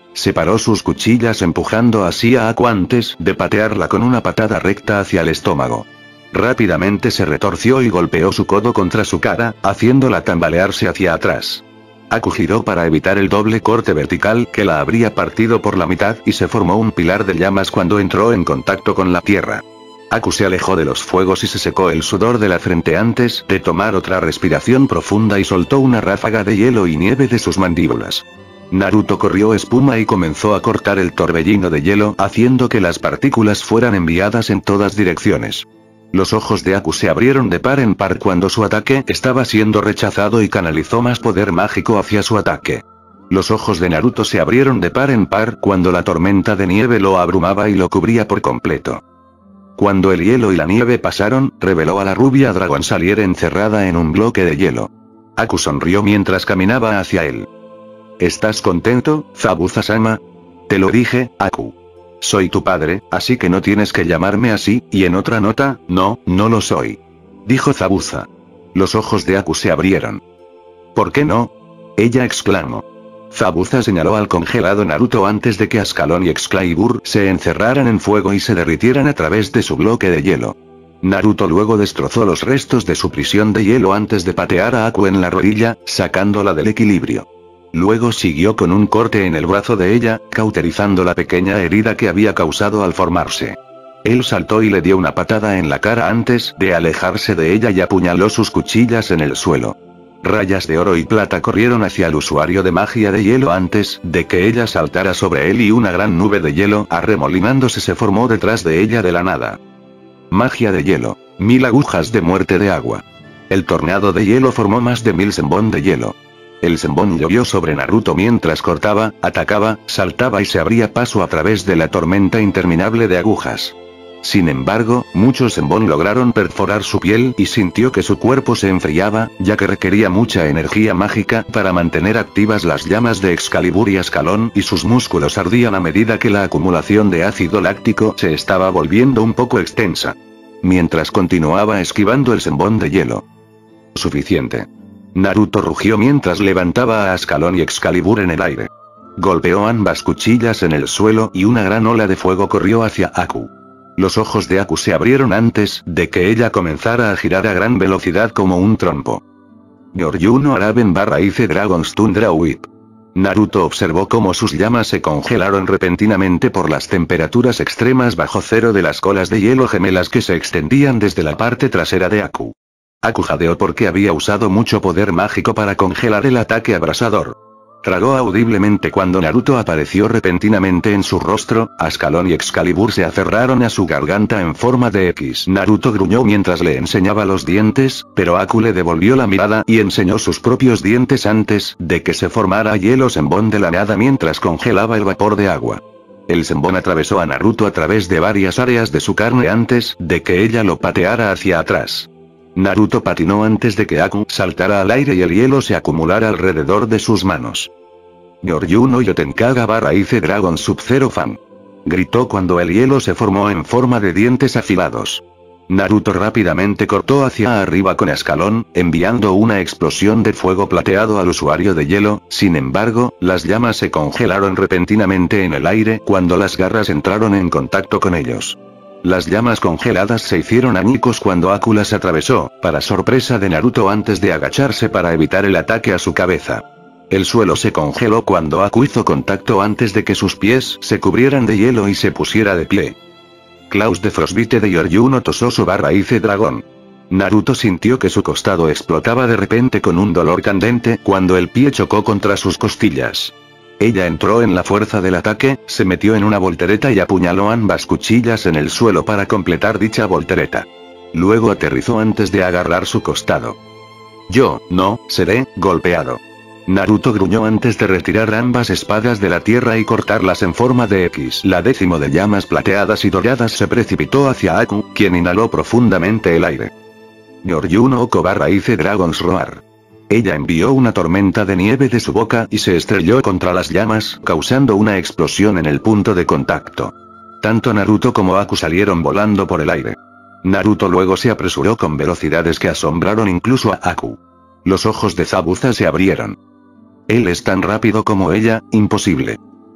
Separó sus cuchillas empujando así a Aku antes de patearla con una patada recta hacia el estómago. Rápidamente se retorció y golpeó su codo contra su cara, haciéndola tambalearse hacia atrás. Aku giró para evitar el doble corte vertical que la habría partido por la mitad y se formó un pilar de llamas cuando entró en contacto con la tierra. Aku se alejó de los fuegos y se secó el sudor de la frente antes de tomar otra respiración profunda y soltó una ráfaga de hielo y nieve de sus mandíbulas. Naruto corrió espuma y comenzó a cortar el torbellino de hielo, haciendo que las partículas fueran enviadas en todas direcciones. Los ojos de Aku se abrieron de par en par cuando su ataque estaba siendo rechazado y canalizó más poder mágico hacia su ataque. Los ojos de Naruto se abrieron de par en par cuando la tormenta de nieve lo abrumaba y lo cubría por completo. Cuando el hielo y la nieve pasaron, reveló a la rubia Dragon Salier encerrada en un bloque de hielo. Aku sonrió mientras caminaba hacia él. ¿Estás contento, Zabuza-sama? Te lo dije, Aku. Soy tu padre, así que no tienes que llamarme así, y en otra nota, no, no lo soy. Dijo Zabuza. Los ojos de Aku se abrieron. ¿Por qué no? Ella exclamó. Zabuza señaló al congelado Naruto antes de que Ascalón y Excalibur se encerraran en fuego y se derritieran a través de su bloque de hielo. Naruto luego destrozó los restos de su prisión de hielo antes de patear a Aku en la rodilla, sacándola del equilibrio. Luego siguió con un corte en el brazo de ella, cauterizando la pequeña herida que había causado al formarse. Él saltó y le dio una patada en la cara antes de alejarse de ella y apuñaló sus cuchillas en el suelo. Rayas de oro y plata corrieron hacia el usuario de magia de hielo antes de que ella saltara sobre él y una gran nube de hielo arremolinándose se formó detrás de ella de la nada. Magia de hielo. Mil agujas de muerte de agua. El tornado de hielo formó más de mil senbon de hielo. El senbon llovió sobre Naruto mientras cortaba, atacaba, saltaba y se abría paso a través de la tormenta interminable de agujas. Sin embargo, muchos senbon lograron perforar su piel y sintió que su cuerpo se enfriaba, ya que requería mucha energía mágica para mantener activas las llamas de Excalibur y Ascalón y sus músculos ardían a medida que la acumulación de ácido láctico se estaba volviendo un poco extensa. Mientras continuaba esquivando el senbon de hielo. Suficiente. Naruto rugió mientras levantaba a Ascalón y Excalibur en el aire. Golpeó ambas cuchillas en el suelo y una gran ola de fuego corrió hacia Aku. Los ojos de Aku se abrieron antes de que ella comenzara a girar a gran velocidad como un trompo. Yoryuno Araben barra Ice Dragon's Tundra Whip. Naruto observó cómo sus llamas se congelaron repentinamente por las temperaturas extremas bajo cero de las colas de hielo gemelas que se extendían desde la parte trasera de Aku. Aku jadeó porque había usado mucho poder mágico para congelar el ataque abrasador. Tragó audiblemente cuando Naruto apareció repentinamente en su rostro, Ascalón y Excalibur se aferraron a su garganta en forma de X. Naruto gruñó mientras le enseñaba los dientes, pero Aku le devolvió la mirada y enseñó sus propios dientes antes de que se formara hielo senbon de la nada mientras congelaba el vapor de agua. El senbon atravesó a Naruto a través de varias áreas de su carne antes de que ella lo pateara hacia atrás. Naruto patinó antes de que Aku saltara al aire y el hielo se acumulara alrededor de sus manos. Yoryuno Yotenkaga barra Ice Dragon Sub-Zero Fan. Gritó cuando el hielo se formó en forma de dientes afilados. Naruto rápidamente cortó hacia arriba con Ascalón, enviando una explosión de fuego plateado al usuario de hielo, sin embargo, las llamas se congelaron repentinamente en el aire cuando las garras entraron en contacto con ellos. Las llamas congeladas se hicieron añicos cuando Aku las atravesó, para sorpresa de Naruto antes de agacharse para evitar el ataque a su cabeza. El suelo se congeló cuando Aku hizo contacto antes de que sus pies se cubrieran de hielo y se pusiera de pie. Klaus de Frostbite de Yoryuno Tososo barra Ice Dragón. Naruto sintió que su costado explotaba de repente con un dolor candente cuando el pie chocó contra sus costillas. Ella entró en la fuerza del ataque, se metió en una voltereta y apuñaló ambas cuchillas en el suelo para completar dicha voltereta. Luego aterrizó antes de agarrar su costado. Yo, no, seré, golpeado. Naruto gruñó antes de retirar ambas espadas de la tierra y cortarlas en forma de X. La décimo de llamas plateadas y doradas se precipitó hacia Aku, quien inhaló profundamente el aire. Yoryuno Oko barra Ice Dragon's Roar. Ella envió una tormenta de nieve de su boca y se estrelló contra las llamas, causando una explosión en el punto de contacto. Tanto Naruto como Aku salieron volando por el aire. Naruto luego se apresuró con velocidades que asombraron incluso a Aku. Los ojos de Zabuza se abrieron. Él es tan rápido como ella, imposible.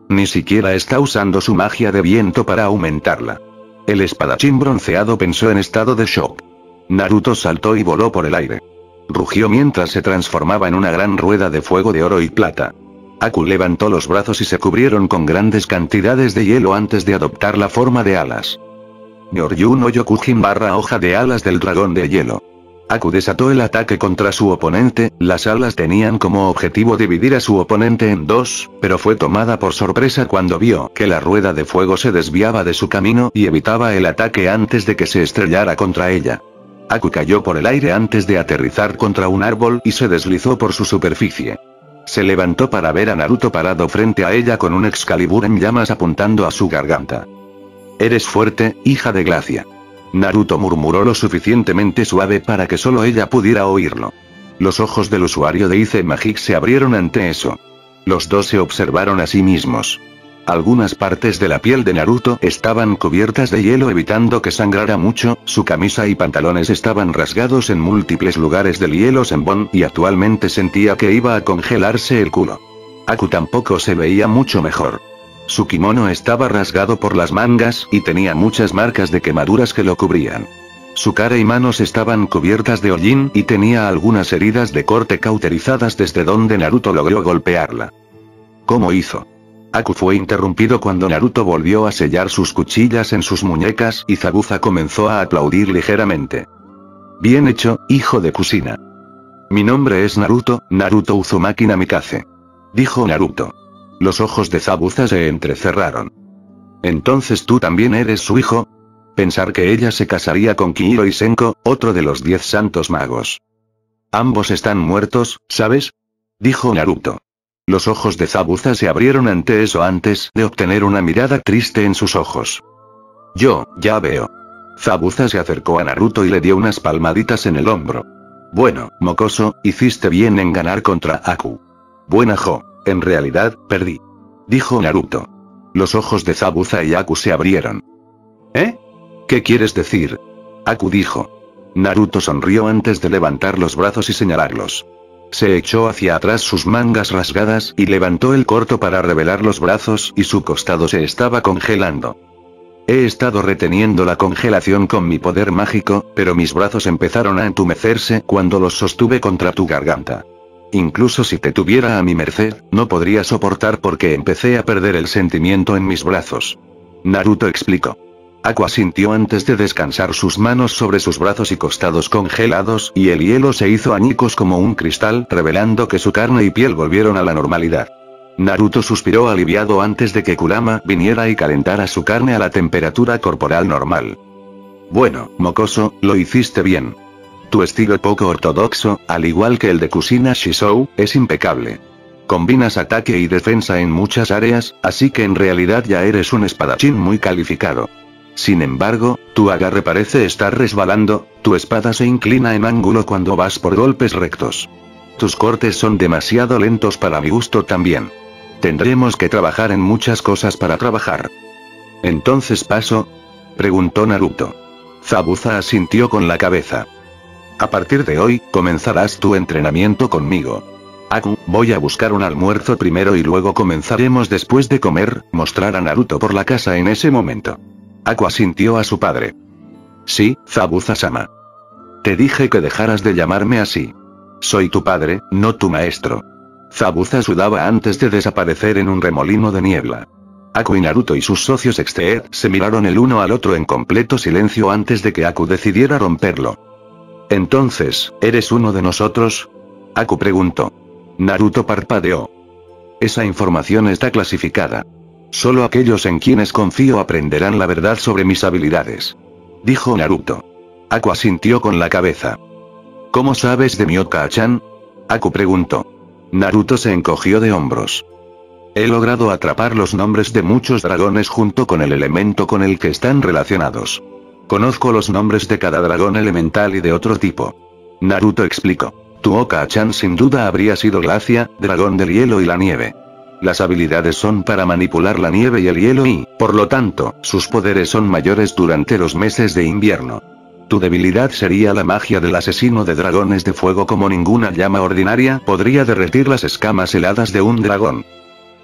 Ni siquiera está usando su magia de viento para aumentarla. El espadachín bronceado pensó en estado de shock. Naruto saltó y voló por el aire. Rugió mientras se transformaba en una gran rueda de fuego de oro y plata. Aku levantó los brazos y se cubrieron con grandes cantidades de hielo antes de adoptar la forma de alas. Nyoryu no Yokujin barra hoja de alas del dragón de hielo. Aku desató el ataque contra su oponente, las alas tenían como objetivo dividir a su oponente en dos, pero fue tomada por sorpresa cuando vio que la rueda de fuego se desviaba de su camino y evitaba el ataque antes de que se estrellara contra ella. Aku cayó por el aire antes de aterrizar contra un árbol y se deslizó por su superficie. Se levantó para ver a Naruto parado frente a ella con un Excalibur en llamas apuntando a su garganta. «Eres fuerte, hija de Glacia». Naruto murmuró lo suficientemente suave para que solo ella pudiera oírlo. Los ojos del usuario de Ice Magic se abrieron ante eso. Los dos se observaron a sí mismos. Algunas partes de la piel de Naruto estaban cubiertas de hielo evitando que sangrara mucho, su camisa y pantalones estaban rasgados en múltiples lugares del hielo Senbon y actualmente sentía que iba a congelarse el culo. Aku tampoco se veía mucho mejor. Su kimono estaba rasgado por las mangas y tenía muchas marcas de quemaduras que lo cubrían. Su cara y manos estaban cubiertas de hollín y tenía algunas heridas de corte cauterizadas desde donde Naruto logró golpearla. ¿Cómo hizo? Aku fue interrumpido cuando Naruto volvió a sellar sus cuchillas en sus muñecas y Zabuza comenzó a aplaudir ligeramente. Bien hecho, hijo de Kushina. Mi nombre es Naruto, Naruto Uzumaki Namikaze. Dijo Naruto. Los ojos de Zabuza se entrecerraron. ¿Entonces tú también eres su hijo? Pensar que ella se casaría con Kihiro y Senko, otro de los diez santos magos. Ambos están muertos, ¿sabes? Dijo Naruto. Los ojos de Zabuza se abrieron ante eso antes de obtener una mirada triste en sus ojos. Yo, ya veo. Zabuza se acercó a Naruto y le dio unas palmaditas en el hombro. Bueno, mocoso, hiciste bien en ganar contra Aku. Buena jo. En realidad, perdí. Dijo Naruto. Los ojos de Zabuza y Aku se abrieron. ¿Eh? ¿Qué quieres decir? Aku dijo. Naruto sonrió antes de levantar los brazos y señalarlos. Se echó hacia atrás sus mangas rasgadas y levantó el corto para revelar los brazos y su costado se estaba congelando. He estado reteniendo la congelación con mi poder mágico, pero mis brazos empezaron a entumecerse cuando los sostuve contra tu garganta. Incluso si te tuviera a mi merced, no podría soportar porque empecé a perder el sentimiento en mis brazos. Naruto explicó. Aku asintió antes de descansar sus manos sobre sus brazos y costados congelados y el hielo se hizo añicos como un cristal, revelando que su carne y piel volvieron a la normalidad. Naruto suspiró aliviado antes de que Kurama viniera y calentara su carne a la temperatura corporal normal. Bueno, mocoso, lo hiciste bien. Tu estilo poco ortodoxo, al igual que el de Kushina Shisou, es impecable. Combinas ataque y defensa en muchas áreas, así que en realidad ya eres un espadachín muy calificado. Sin embargo, tu agarre parece estar resbalando, tu espada se inclina en ángulo cuando vas por golpes rectos. Tus cortes son demasiado lentos para mi gusto también. Tendremos que trabajar en muchas cosas para trabajar. ¿Entonces paso? Preguntó Naruto. Zabuza asintió con la cabeza. A partir de hoy, comenzarás tu entrenamiento conmigo. Aku, voy a buscar un almuerzo primero y luego comenzaremos después de comer, mostrar a Naruto por la casa en ese momento. Aku asintió a su padre. Sí, Zabuza-sama. Te dije que dejaras de llamarme así. Soy tu padre, no tu maestro. Zabuza sudaba antes de desaparecer en un remolino de niebla. Aku y Naruto y sus socios Exteed se miraron el uno al otro en completo silencio antes de que Aku decidiera romperlo. Entonces, ¿eres uno de nosotros? Aku preguntó. Naruto parpadeó. Esa información está clasificada. Solo aquellos en quienes confío aprenderán la verdad sobre mis habilidades. Dijo Naruto. Aku asintió con la cabeza. ¿Cómo sabes de Myoka-chan? Aku preguntó. Naruto se encogió de hombros. He logrado atrapar los nombres de muchos dragones junto con el elemento con el que están relacionados. Conozco los nombres de cada dragón elemental y de otro tipo. Naruto explicó. Tu Oka-chan sin duda habría sido Glacia, dragón del hielo y la nieve. Las habilidades son para manipular la nieve y el hielo y, por lo tanto, sus poderes son mayores durante los meses de invierno. Tu debilidad sería la magia del asesino de dragones de fuego como ninguna llama ordinaria podría derretir las escamas heladas de un dragón.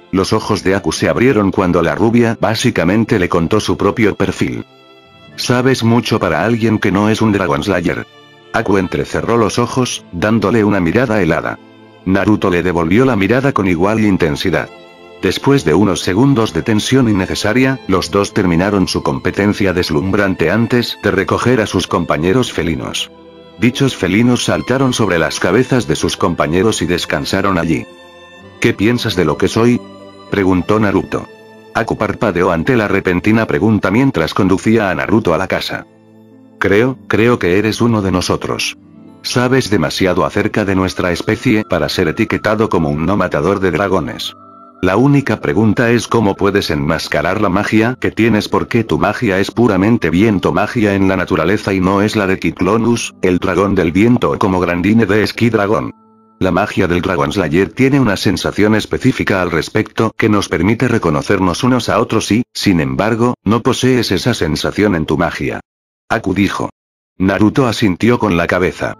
Los ojos de Aku se abrieron cuando la rubia básicamente le contó su propio perfil. Sabes mucho para alguien que no es un Dragon Slayer. Aku entrecerró los ojos, dándole una mirada helada. Naruto le devolvió la mirada con igual intensidad. Después de unos segundos de tensión innecesaria, los dos terminaron su competencia deslumbrante antes de recoger a sus compañeros felinos. Dichos felinos saltaron sobre las cabezas de sus compañeros y descansaron allí. ¿Qué piensas de lo que soy?, preguntó Naruto. Aku parpadeó ante la repentina pregunta mientras conducía a Naruto a la casa. Creo, creo que eres uno de nosotros. Sabes demasiado acerca de nuestra especie para ser etiquetado como un no matador de dragones. La única pregunta es cómo puedes enmascarar la magia que tienes, porque tu magia es puramente viento, magia en la naturaleza, y no es la de Kyclonus, el dragón del viento, o como Grandine de Esquí Dragón. La magia del Dragon Slayer tiene una sensación específica al respecto que nos permite reconocernos unos a otros y, sin embargo, no posees esa sensación en tu magia. Aku dijo. Naruto asintió con la cabeza.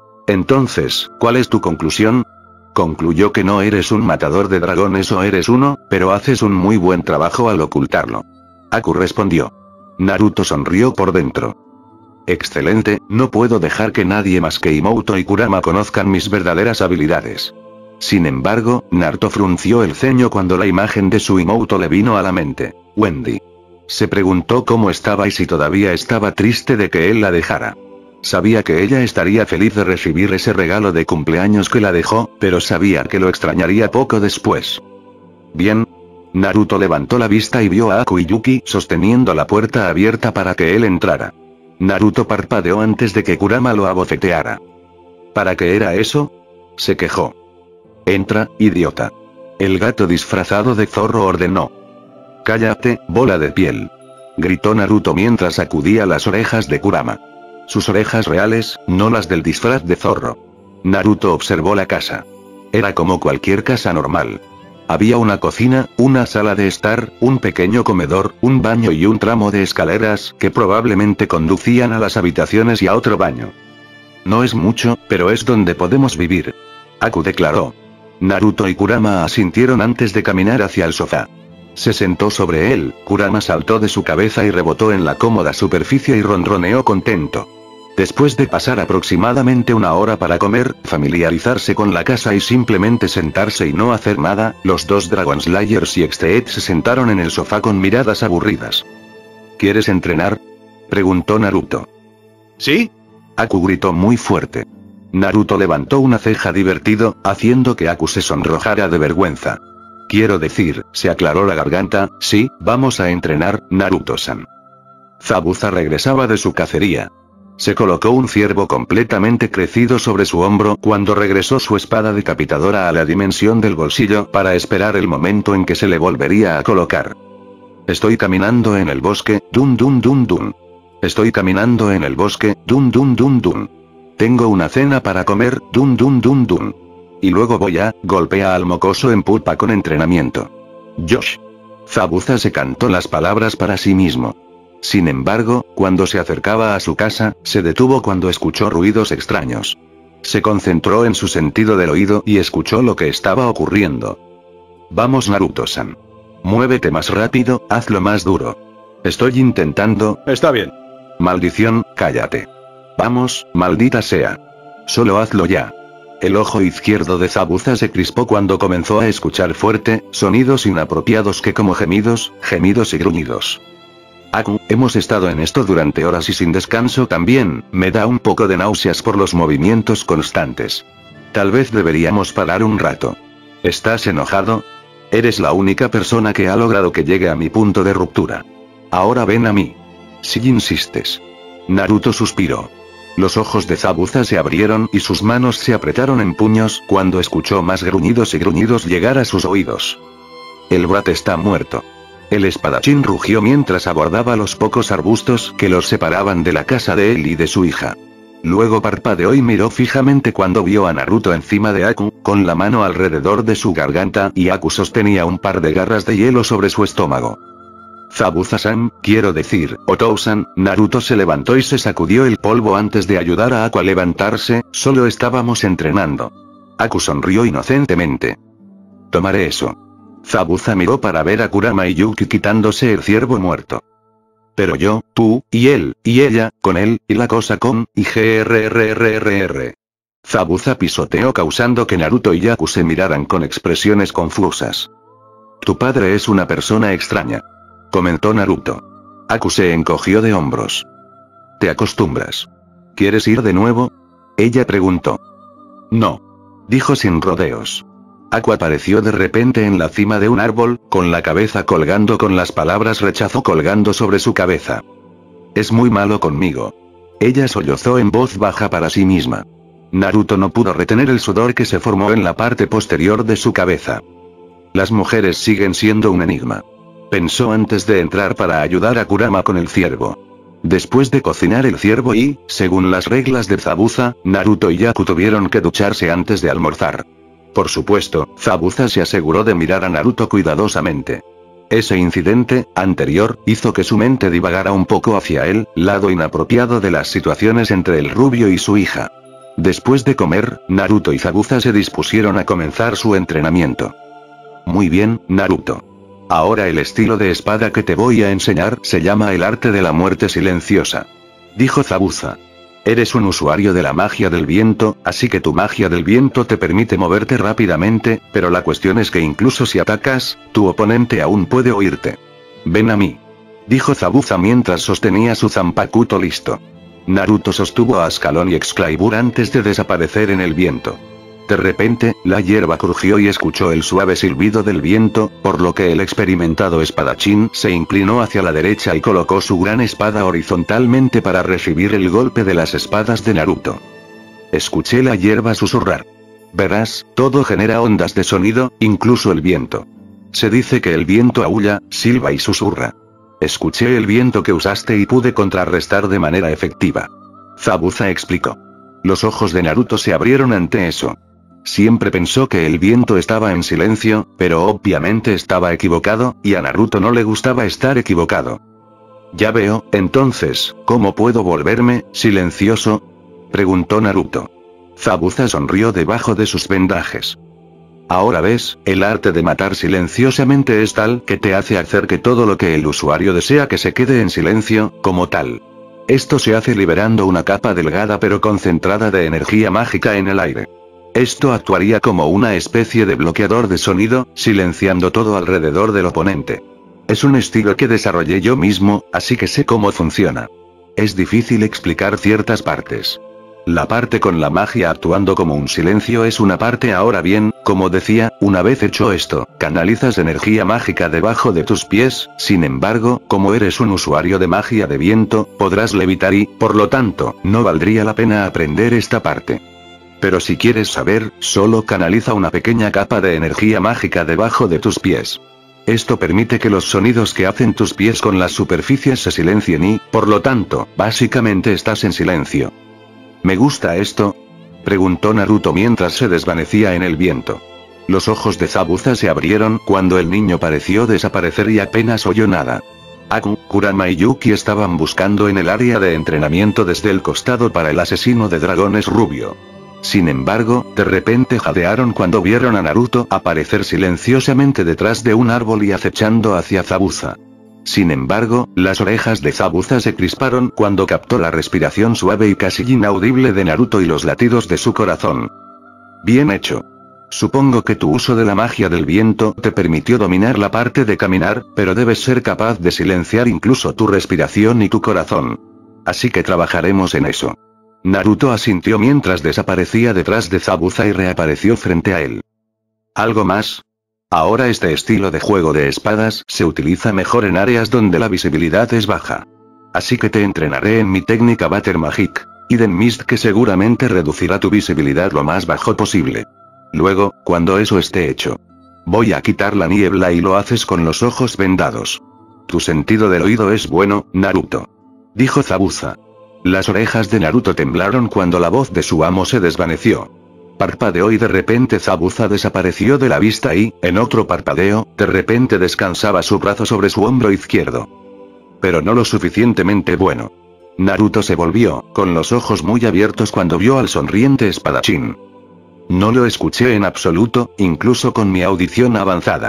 Entonces, ¿cuál es tu conclusión? Concluyó que no eres un matador de dragones, o eres uno, pero haces un muy buen trabajo al ocultarlo. Aku respondió. Naruto sonrió por dentro. Excelente, no puedo dejar que nadie más que Imoto y Kurama conozcan mis verdaderas habilidades. Sin embargo, Naruto frunció el ceño cuando la imagen de su Imoto le vino a la mente. Wendy. Se preguntó cómo estaba y si todavía estaba triste de que él la dejara. Sabía que ella estaría feliz de recibir ese regalo de cumpleaños que la dejó, pero sabía que lo extrañaría poco después. Bien. Naruto levantó la vista y vio a Aku y Yuki sosteniendo la puerta abierta para que él entrara. Naruto parpadeó antes de que Kurama lo abofeteara. ¿Para qué era eso?, se quejó. Entra, idiota. El gato disfrazado de zorro ordenó. Cállate, bola de piel. Gritó Naruto mientras sacudía las orejas de Kurama. Sus orejas reales, no las del disfraz de zorro. Naruto observó la casa. Era como cualquier casa normal. Había una cocina, una sala de estar, un pequeño comedor, un baño y un tramo de escaleras que probablemente conducían a las habitaciones y a otro baño. No es mucho, pero es donde podemos vivir. Aku declaró. Naruto y Kurama asintieron antes de caminar hacia el sofá. Se sentó sobre él, Kurama saltó de su cabeza y rebotó en la cómoda superficie y ronroneó contento. Después de pasar aproximadamente una hora para comer, familiarizarse con la casa y simplemente sentarse y no hacer nada, los dos Dragon Slayers y Exteed se sentaron en el sofá con miradas aburridas. ¿Quieres entrenar?, preguntó Naruto. ¿Sí? Aku gritó muy fuerte. Naruto levantó una ceja divertido, haciendo que Aku se sonrojara de vergüenza. Quiero decir, se aclaró la garganta, sí, vamos a entrenar, Naruto-san. Zabuza regresaba de su cacería. Se colocó un ciervo completamente crecido sobre su hombro cuando regresó su espada decapitadora a la dimensión del bolsillo para esperar el momento en que se le volvería a colocar. Estoy caminando en el bosque, dun dun dun dun. Estoy caminando en el bosque, dun dun dun dun. Tengo una cena para comer, dun dun dun dun. Y luego voy a, golpea al mocoso en pulpa con entrenamiento. Josh. Zabuza se cantó las palabras para sí mismo. Sin embargo, cuando se acercaba a su casa, se detuvo cuando escuchó ruidos extraños. Se concentró en su sentido del oído y escuchó lo que estaba ocurriendo. Vamos, Naruto-san. Muévete más rápido, hazlo más duro. Estoy intentando. Está bien. Maldición, cállate. Vamos, maldita sea. Solo hazlo ya. El ojo izquierdo de Zabuza se crispó cuando comenzó a escuchar fuerte, sonidos inapropiados que como gemidos, gemidos y gruñidos. Aku, hemos estado en esto durante horas y sin descanso también, me da un poco de náuseas por los movimientos constantes. Tal vez deberíamos parar un rato. ¿Estás enojado? Eres la única persona que ha logrado que llegue a mi punto de ruptura. Ahora ven a mí. Si insistes. Naruto suspiró. Los ojos de Zabuza se abrieron y sus manos se apretaron en puños cuando escuchó más gruñidos y gruñidos llegar a sus oídos. El brat está muerto. El espadachín rugió mientras abordaba los pocos arbustos que los separaban de la casa de él y de su hija. Luego parpadeó y miró fijamente cuando vio a Naruto encima de Aku, con la mano alrededor de su garganta y Aku sostenía un par de garras de hielo sobre su estómago. Zabuza-san, quiero decir, Otou-san. Naruto se levantó y se sacudió el polvo antes de ayudar a Aku a levantarse, solo estábamos entrenando. Aku sonrió inocentemente. Tomaré eso. Zabuza miró para ver a Kurama y Yuki quitándose el ciervo muerto. Pero yo, tú, y él, y ella, con él, y la cosa con, y grrrrrr. Zabuza pisoteó causando que Naruto y Yaku se miraran con expresiones confusas. Tu padre es una persona extraña, comentó Naruto. Aku se encogió de hombros. ¿Te acostumbras? ¿Quieres ir de nuevo? Ella preguntó. No, dijo sin rodeos. Aku apareció de repente en la cima de un árbol, con la cabeza colgando con las palabras rechazo colgando sobre su cabeza. Es muy malo conmigo. Ella sollozó en voz baja para sí misma. Naruto no pudo retener el sudor que se formó en la parte posterior de su cabeza. Las mujeres siguen siendo un enigma. Pensó antes de entrar para ayudar a Kurama con el ciervo. Después de cocinar el ciervo y, según las reglas de Zabuza, Naruto y Yaku tuvieron que ducharse antes de almorzar. Por supuesto, Zabuza se aseguró de mirar a Naruto cuidadosamente. Ese incidente, anterior, hizo que su mente divagara un poco hacia el lado inapropiado de las situaciones entre el rubio y su hija. Después de comer, Naruto y Zabuza se dispusieron a comenzar su entrenamiento. Muy bien, Naruto. Ahora el estilo de espada que te voy a enseñar se llama el arte de la muerte silenciosa. Dijo Zabuza. Eres un usuario de la magia del viento, así que tu magia del viento te permite moverte rápidamente, pero la cuestión es que incluso si atacas, tu oponente aún puede oírte. Ven a mí. Dijo Zabuza mientras sostenía su Zanpakuto listo. Naruto sostuvo a Ascalón y Excalibur antes de desaparecer en el viento. De repente, la hierba crujió y escuchó el suave silbido del viento, por lo que el experimentado espadachín se inclinó hacia la derecha y colocó su gran espada horizontalmente para recibir el golpe de las espadas de Naruto. Escuché la hierba susurrar. Verás, todo genera ondas de sonido, incluso el viento. Se dice que el viento aúlla, silba y susurra. Escuché el viento que usaste y pude contrarrestar de manera efectiva. Zabuza explicó. Los ojos de Naruto se abrieron ante eso. Siempre pensó que el viento estaba en silencio, pero obviamente estaba equivocado, y a Naruto no le gustaba estar equivocado. Ya veo, entonces, ¿cómo puedo volverme silencioso? Preguntó Naruto. Zabuza sonrió debajo de sus vendajes. Ahora ves, el arte de matar silenciosamente es tal que te hace hacer que todo lo que el usuario desea que se quede en silencio, como tal. Esto se hace liberando una capa delgada pero concentrada de energía mágica en el aire. Esto actuaría como una especie de bloqueador de sonido, silenciando todo alrededor del oponente. Es un estilo que desarrollé yo mismo, así que sé cómo funciona. Es difícil explicar ciertas partes. La parte con la magia actuando como un silencio es una parte. Ahora bien, como decía, una vez hecho esto, canalizas energía mágica debajo de tus pies, sin embargo, como eres un usuario de magia de viento, podrás levitar y, por lo tanto, no valdría la pena aprender esta parte. Pero si quieres saber, solo canaliza una pequeña capa de energía mágica debajo de tus pies. Esto permite que los sonidos que hacen tus pies con las superficies se silencien y, por lo tanto, básicamente estás en silencio. ¿Me gusta esto?, preguntó Naruto mientras se desvanecía en el viento. Los ojos de Zabuza se abrieron cuando el niño pareció desaparecer y apenas oyó nada. Aku, Kurama y Yuki estaban buscando en el área de entrenamiento desde el costado para el asesino de dragones rubio. Sin embargo, de repente jadearon cuando vieron a Naruto aparecer silenciosamente detrás de un árbol y acechando hacia Zabuza. Sin embargo, las orejas de Zabuza se crisparon cuando captó la respiración suave y casi inaudible de Naruto y los latidos de su corazón. Bien hecho. Supongo que tu uso de la magia del viento te permitió dominar la parte de caminar, pero debes ser capaz de silenciar incluso tu respiración y tu corazón. Así que trabajaremos en eso. Naruto asintió mientras desaparecía detrás de Zabuza y reapareció frente a él. ¿Algo más? Ahora este estilo de juego de espadas se utiliza mejor en áreas donde la visibilidad es baja. Así que te entrenaré en mi técnica Battle Magic, Hidden Mist, que seguramente reducirá tu visibilidad lo más bajo posible. Luego, cuando eso esté hecho, voy a quitar la niebla y lo haces con los ojos vendados. Tu sentido del oído es bueno, Naruto. Dijo Zabuza. Las orejas de Naruto temblaron cuando la voz de su amo se desvaneció. Parpadeó y de repente Zabuza desapareció de la vista y, en otro parpadeo, de repente descansaba su brazo sobre su hombro izquierdo. Pero no lo suficientemente bueno. Naruto se volvió, con los ojos muy abiertos cuando vio al sonriente espadachín. No lo escuché en absoluto, incluso con mi audición avanzada.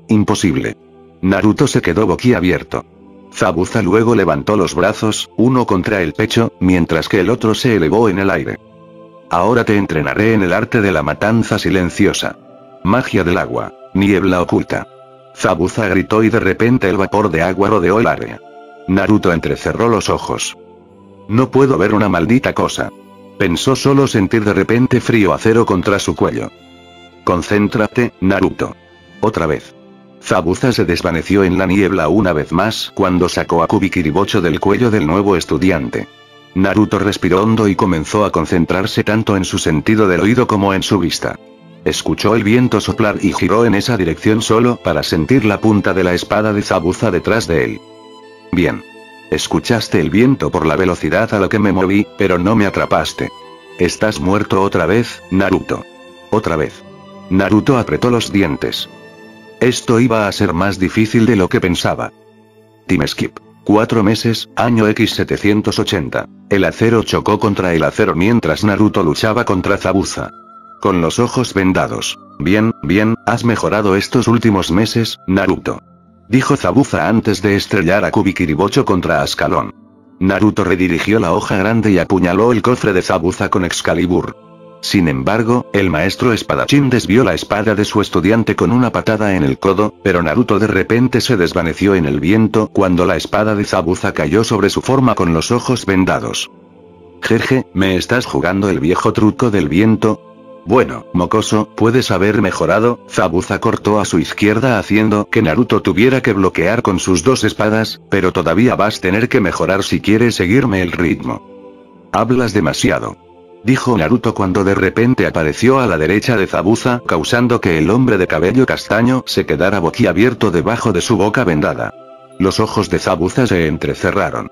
Imposible. Naruto se quedó boquiabierto. Zabuza luego levantó los brazos, uno contra el pecho, mientras que el otro se elevó en el aire. Ahora te entrenaré en el arte de la matanza silenciosa. Magia del agua, niebla oculta. Zabuza gritó y de repente el vapor de agua rodeó el área. Naruto entrecerró los ojos. No puedo ver una maldita cosa. Pensó solo sentir de repente frío acero contra su cuello. Concéntrate, Naruto. Otra vez. Zabuza se desvaneció en la niebla una vez más cuando sacó a Kubikiribocho del cuello del nuevo estudiante. Naruto respiró hondo y comenzó a concentrarse tanto en su sentido del oído como en su vista. Escuchó el viento soplar y giró en esa dirección solo para sentir la punta de la espada de Zabuza detrás de él. Bien. Escuchaste el viento por la velocidad a la que me moví, pero no me atrapaste. Estás muerto otra vez, Naruto. Otra vez. Naruto apretó los dientes. Esto iba a ser más difícil de lo que pensaba. Time skip. Cuatro meses, año equis setecientos ochenta. El acero chocó contra el acero mientras Naruto luchaba contra Zabuza. Con los ojos vendados. Bien, bien, has mejorado estos últimos meses, Naruto. Dijo Zabuza antes de estrellar a Kubikiribocho contra Ascalón. Naruto redirigió la hoja grande y apuñaló el cofre de Zabuza con Excalibur. Sin embargo, el maestro espadachín desvió la espada de su estudiante con una patada en el codo, pero Naruto de repente se desvaneció en el viento cuando la espada de Zabuza cayó sobre su forma con los ojos vendados. Jeje, ¿me estás jugando el viejo truco del viento? Bueno, mocoso, puedes haber mejorado. Zabuza cortó a su izquierda haciendo que Naruto tuviera que bloquear con sus dos espadas, pero todavía vas a tener que mejorar si quieres seguirme el ritmo. Hablas demasiado. Dijo Naruto cuando de repente apareció a la derecha de Zabuza, causando que el hombre de cabello castaño se quedara boquiabierto debajo de su boca vendada. Los ojos de Zabuza se entrecerraron.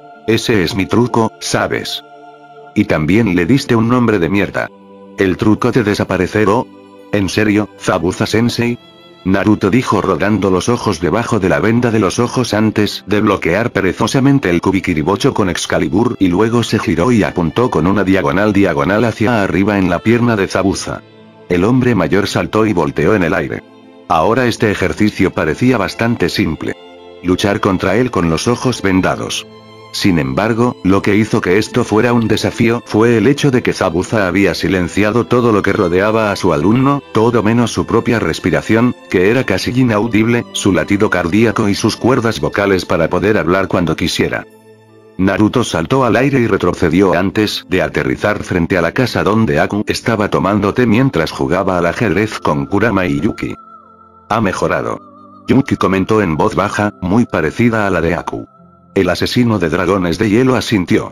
Ese es mi truco, ¿sabes? Y también le diste un nombre de mierda. ¿El truco de desaparecer o? ¿En serio, Zabuza-sensei? Naruto dijo rodando los ojos debajo de la venda de los ojos antes de bloquear perezosamente el Kubikiribocho con Excalibur y luego se giró y apuntó con una diagonal diagonal hacia arriba en la pierna de Zabuza. El hombre mayor saltó y volteó en el aire. Ahora este ejercicio parecía bastante simple. Luchar contra él con los ojos vendados. Sin embargo, lo que hizo que esto fuera un desafío fue el hecho de que Zabuza había silenciado todo lo que rodeaba a su alumno, todo menos su propia respiración, que era casi inaudible, su latido cardíaco y sus cuerdas vocales para poder hablar cuando quisiera. Naruto saltó al aire y retrocedió antes de aterrizar frente a la casa donde Aku estaba tomando té mientras jugaba al ajedrez con Kurama y Yuki. Ha mejorado. Yuki comentó en voz baja, muy parecida a la de Aku. El asesino de dragones de hielo asintió.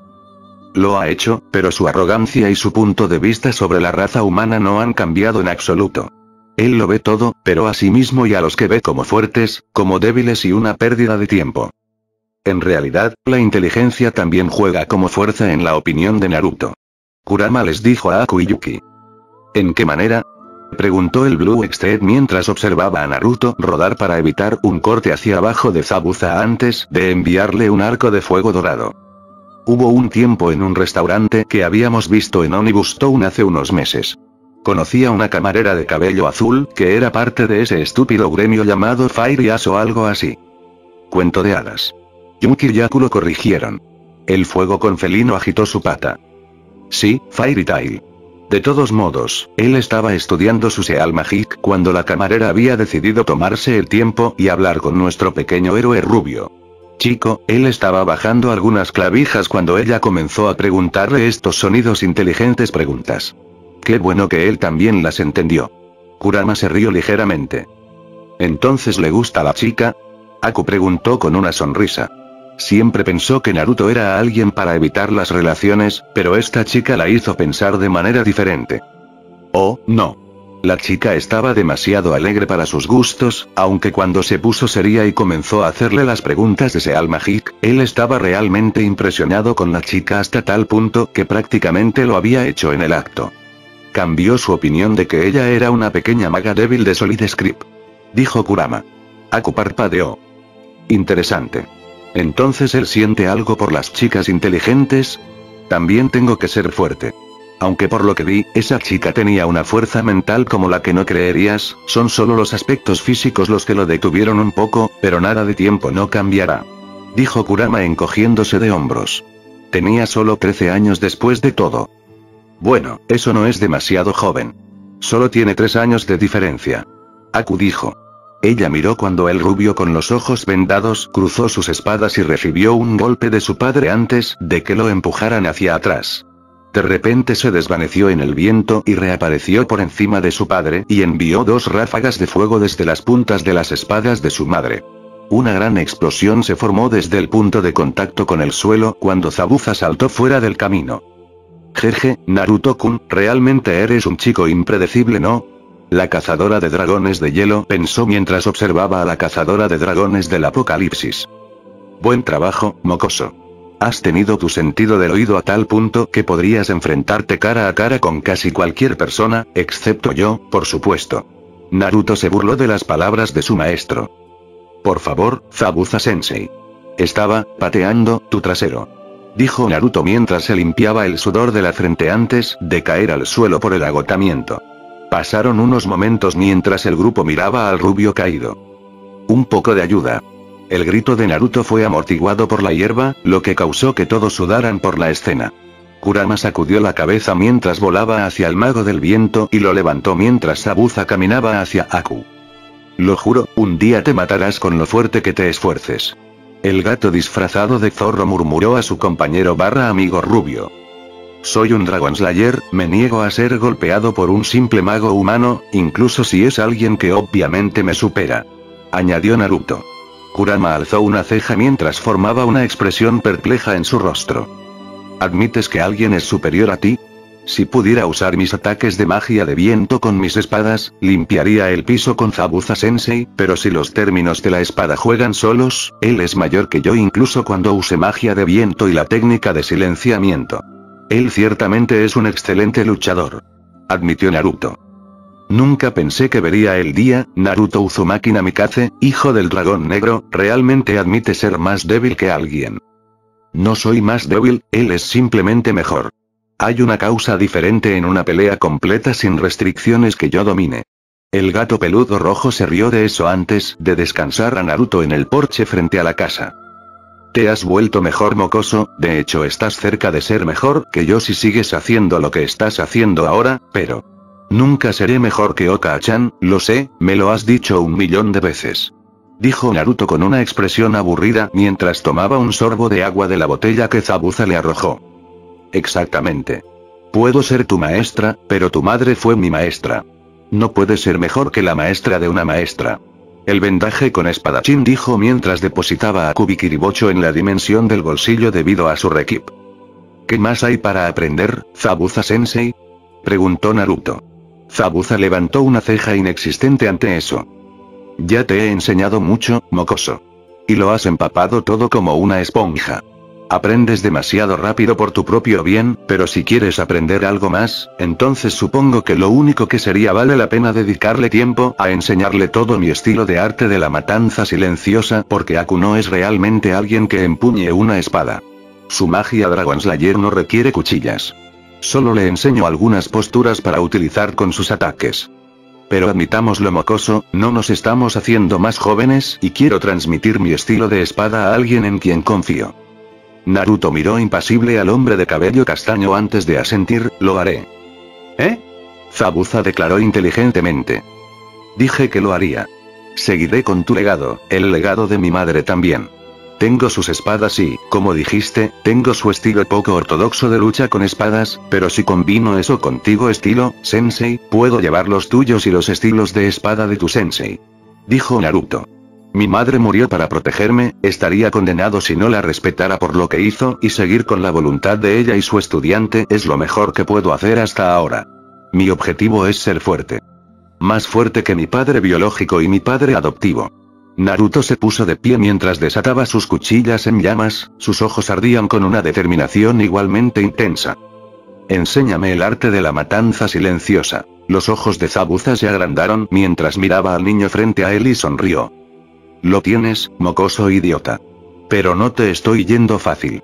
Lo ha hecho, pero su arrogancia y su punto de vista sobre la raza humana no han cambiado en absoluto. Él lo ve todo, pero a sí mismo y a los que ve como fuertes, como débiles y una pérdida de tiempo. En realidad, la inteligencia también juega como fuerza en la opinión de Naruto. Kurama les dijo a Aku y Yuki. ¿En qué manera? Preguntó el Blue Extreme mientras observaba a Naruto rodar para evitar un corte hacia abajo de Zabuza antes de enviarle un arco de fuego dorado. Hubo un tiempo en un restaurante que habíamos visto en Omnibus Town hace unos meses. Conocí a una camarera de cabello azul que era parte de ese estúpido gremio llamado Fairy Ass o algo así. Cuento de hadas. Yuki y Aku lo corrigieron. El fuego con felino agitó su pata. Sí, Fairy Tail. De todos modos, él estaba estudiando su Seal Magic cuando la camarera había decidido tomarse el tiempo y hablar con nuestro pequeño héroe rubio. Chico, él estaba bajando algunas clavijas cuando ella comenzó a preguntarle estos sonidos inteligentes preguntas. Qué bueno que él también las entendió. Kurama se rió ligeramente. ¿Entonces le gusta la chica? Aku preguntó con una sonrisa. Siempre pensó que Naruto era alguien para evitar las relaciones, pero esta chica la hizo pensar de manera diferente. Oh, no. La chica estaba demasiado alegre para sus gustos, aunque cuando se puso seria y comenzó a hacerle las preguntas de Seal Magic, él estaba realmente impresionado con la chica hasta tal punto que prácticamente lo había hecho en el acto. Cambió su opinión de que ella era una pequeña maga débil de Solid Script. Dijo Kurama. Aku parpadeó. Interesante. Entonces él siente algo por las chicas inteligentes. También tengo que ser fuerte. Aunque por lo que vi, esa chica tenía una fuerza mental como la que no creerías, son solo los aspectos físicos los que lo detuvieron un poco, pero nada de tiempo no cambiará. Dijo Kurama encogiéndose de hombros. Tenía solo trece años después de todo. Bueno, eso no es demasiado joven. Solo tiene tres años de diferencia. Aku dijo. Ella miró cuando el rubio con los ojos vendados cruzó sus espadas y recibió un golpe de su padre antes de que lo empujaran hacia atrás. De repente se desvaneció en el viento y reapareció por encima de su padre y envió dos ráfagas de fuego desde las puntas de las espadas de su madre. Una gran explosión se formó desde el punto de contacto con el suelo cuando Zabuza saltó fuera del camino. Jeje, Naruto-kun, realmente eres un chico impredecible, ¿no? La cazadora de dragones de hielo pensó mientras observaba a la cazadora de dragones del apocalipsis. Buen trabajo, mocoso. Has tenido tu sentido del oído a tal punto que podrías enfrentarte cara a cara con casi cualquier persona, excepto yo, por supuesto. Naruto se burló de las palabras de su maestro. Por favor, Zabuza-sensei. Estaba pateando tu trasero. Dijo Naruto mientras se limpiaba el sudor de la frente antes de caer al suelo por el agotamiento. Pasaron unos momentos mientras el grupo miraba al rubio caído. Un poco de ayuda. El grito de Naruto fue amortiguado por la hierba, lo que causó que todos sudaran por la escena. Kurama sacudió la cabeza mientras volaba hacia el mago del viento y lo levantó mientras Zabuza caminaba hacia Aku. Lo juro, un día te matarás con lo fuerte que te esfuerces. El gato disfrazado de zorro murmuró a su compañero barra amigo rubio. Soy un Dragon Slayer, me niego a ser golpeado por un simple mago humano, incluso si es alguien que obviamente me supera. Añadió Naruto. Kurama alzó una ceja mientras formaba una expresión perpleja en su rostro. ¿Admites que alguien es superior a ti? Si pudiera usar mis ataques de magia de viento con mis espadas, limpiaría el piso con Zabuza-sensei, pero si los términos de la espada juegan solos, él es mayor que yo incluso cuando use magia de viento y la técnica de silenciamiento. Él ciertamente es un excelente luchador. Admitió Naruto. Nunca pensé que vería el día, Naruto Uzumaki Namikaze, hijo del dragón negro, realmente admite ser más débil que alguien. No soy más débil, él es simplemente mejor. Hay una causa diferente en una pelea completa sin restricciones que yo domine. El gato peludo rojo se rió de eso antes de descansar a Naruto en el porche frente a la casa. Te has vuelto mejor, mocoso, de hecho estás cerca de ser mejor que yo si sigues haciendo lo que estás haciendo ahora, pero... Nunca seré mejor que Oka-chan, lo sé, me lo has dicho un millón de veces. Dijo Naruto con una expresión aburrida mientras tomaba un sorbo de agua de la botella que Zabuza le arrojó. Exactamente. Puedo ser tu maestra, pero tu madre fue mi maestra. No puedes ser mejor que la maestra de una maestra. El vendaje con espadachín, dijo mientras depositaba a Kubikiribocho en la dimensión del bolsillo debido a su requip. ¿Qué más hay para aprender, Zabuza-sensei? Preguntó Naruto. Zabuza levantó una ceja inexistente ante eso. Ya te he enseñado mucho, mocoso. Y lo has empapado todo como una esponja. Aprendes demasiado rápido por tu propio bien, pero si quieres aprender algo más, entonces supongo que lo único que sería vale la pena dedicarle tiempo a enseñarle todo mi estilo de arte de la matanza silenciosa, porque Aku no es realmente alguien que empuñe una espada. Su magia Dragon Slayer no requiere cuchillas. Solo le enseño algunas posturas para utilizar con sus ataques. Pero admitámoslo, mocoso, no nos estamos haciendo más jóvenes y quiero transmitir mi estilo de espada a alguien en quien confío. Naruto miró impasible al hombre de cabello castaño antes de asentir, lo haré. ¿Eh? Zabuza declaró inteligentemente. Dije que lo haría. Seguiré con tu legado, el legado de mi madre también. Tengo sus espadas y, como dijiste, tengo su estilo poco ortodoxo de lucha con espadas, pero si combino eso contigo estilo, sensei, puedo llevar los tuyos y los estilos de espada de tu sensei. Dijo Naruto. Mi madre murió para protegerme, estaría condenado si no la respetara por lo que hizo, y seguir con la voluntad de ella y su estudiante es lo mejor que puedo hacer hasta ahora. Mi objetivo es ser fuerte. Más fuerte que mi padre biológico y mi padre adoptivo. Naruto se puso de pie mientras desataba sus cuchillas en llamas, sus ojos ardían con una determinación igualmente intensa. Enséñame el arte de la matanza silenciosa. Los ojos de Zabuza se agrandaron mientras miraba al niño frente a él y sonrió. Lo tienes, mocoso idiota. Pero no te estoy yendo fácil.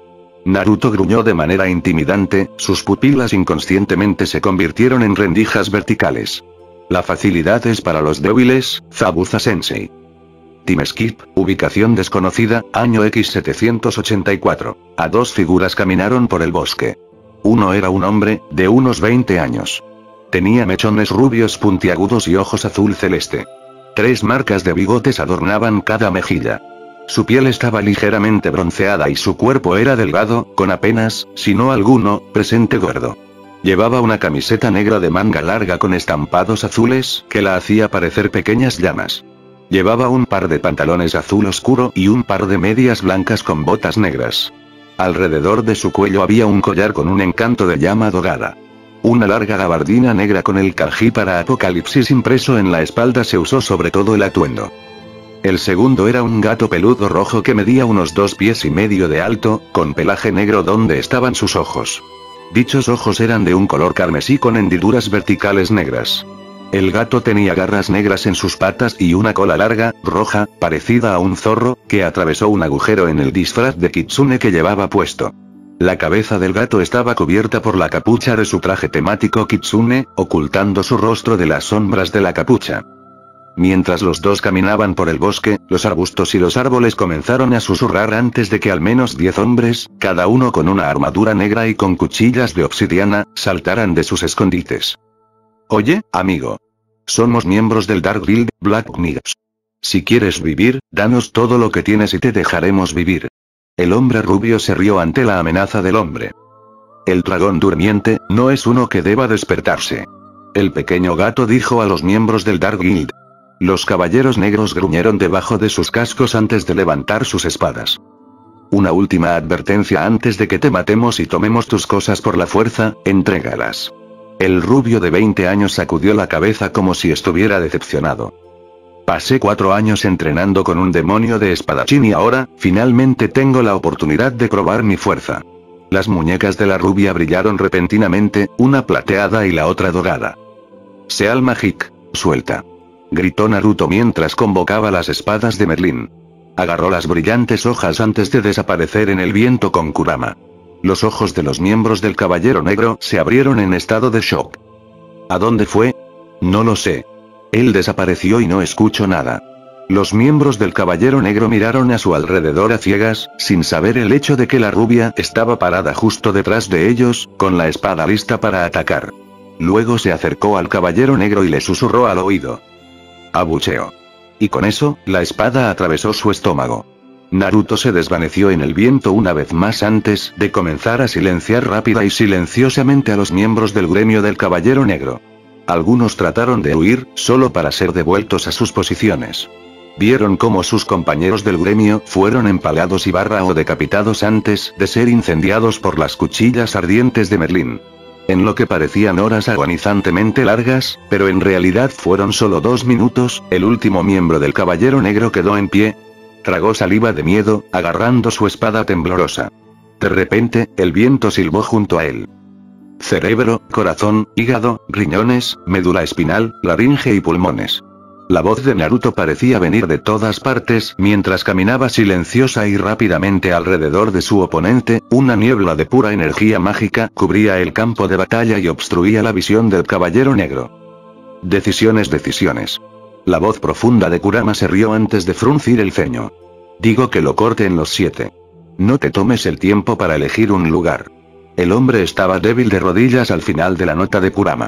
Naruto gruñó de manera intimidante, sus pupilas inconscientemente se convirtieron en rendijas verticales. La facilidad es para los débiles, Zabuza Sensei. Time Skip, ubicación desconocida, año equis setecientos ochenta y cuatro. A dos figuras caminaron por el bosque. Uno era un hombre, de unos veinte años. Tenía mechones rubios puntiagudos y ojos azul celeste. Tres marcas de bigotes adornaban cada mejilla. Su piel estaba ligeramente bronceada y su cuerpo era delgado, con apenas, si no alguno, presente gordo. Llevaba una camiseta negra de manga larga con estampados azules, que la hacía parecer pequeñas llamas. Llevaba un par de pantalones azul oscuro y un par de medias blancas con botas negras. Alrededor de su cuello había un collar con un encanto de llama dorada. Una larga gabardina negra con el kanji para Apocalipsis impreso en la espalda se usó sobre todo el atuendo. El segundo era un gato peludo rojo que medía unos dos pies y medio de alto, con pelaje negro donde estaban sus ojos. Dichos ojos eran de un color carmesí con hendiduras verticales negras. El gato tenía garras negras en sus patas y una cola larga, roja, parecida a un zorro, que atravesó un agujero en el disfraz de kitsune que llevaba puesto. La cabeza del gato estaba cubierta por la capucha de su traje temático kitsune, ocultando su rostro de las sombras de la capucha. Mientras los dos caminaban por el bosque, los arbustos y los árboles comenzaron a susurrar antes de que al menos diez hombres, cada uno con una armadura negra y con cuchillas de obsidiana, saltaran de sus escondites. Oye, amigo. Somos miembros del Dark Guild, Black Knights. Si quieres vivir, danos todo lo que tienes y te dejaremos vivir. El hombre rubio se rió ante la amenaza del hombre. El dragón durmiente, no es uno que deba despertarse. El pequeño gato dijo a los miembros del Dark Guild. Los caballeros negros gruñeron debajo de sus cascos antes de levantar sus espadas. Una última advertencia antes de que te matemos y tomemos tus cosas por la fuerza, entrégalas. El rubio de veinte años sacudió la cabeza como si estuviera decepcionado. Pasé cuatro años entrenando con un demonio de espadachín y ahora, finalmente tengo la oportunidad de probar mi fuerza. Las muñecas de la rubia brillaron repentinamente, una plateada y la otra dorada. Seal Magic, suelta. Gritó Naruto mientras convocaba las espadas de Merlín. Agarró las brillantes hojas antes de desaparecer en el viento con Kurama. Los ojos de los miembros del Caballero Negro se abrieron en estado de shock. ¿A dónde fue? No lo sé. Él desapareció y no escucho nada. Los miembros del Caballero Negro miraron a su alrededor a ciegas, sin saber el hecho de que la rubia estaba parada justo detrás de ellos, con la espada lista para atacar. Luego se acercó al Caballero Negro y le susurró al oído. Abucheo. Y con eso, la espada atravesó su estómago. Naruto se desvaneció en el viento una vez más antes de comenzar a silenciar rápida y silenciosamente a los miembros del gremio del Caballero Negro. Algunos trataron de huir, solo para ser devueltos a sus posiciones. Vieron cómo sus compañeros del gremio fueron empalados y barra o decapitados antes de ser incendiados por las cuchillas ardientes de Merlín. En lo que parecían horas agonizantemente largas, pero en realidad fueron solo dos minutos, el último miembro del Caballero Negro quedó en pie. Tragó saliva de miedo, agarrando su espada temblorosa. De repente, el viento silbó junto a él. Cerebro, corazón, hígado, riñones, médula espinal, laringe y pulmones. La voz de Naruto parecía venir de todas partes mientras caminaba silenciosa y rápidamente alrededor de su oponente, una niebla de pura energía mágica cubría el campo de batalla y obstruía la visión del Caballero Negro. Decisiones, decisiones. La voz profunda de Kurama se rió antes de fruncir el ceño. Digo que lo corte en los siete. No te tomes el tiempo para elegir un lugar. El hombre estaba débil de rodillas al final de la nota de Kurama.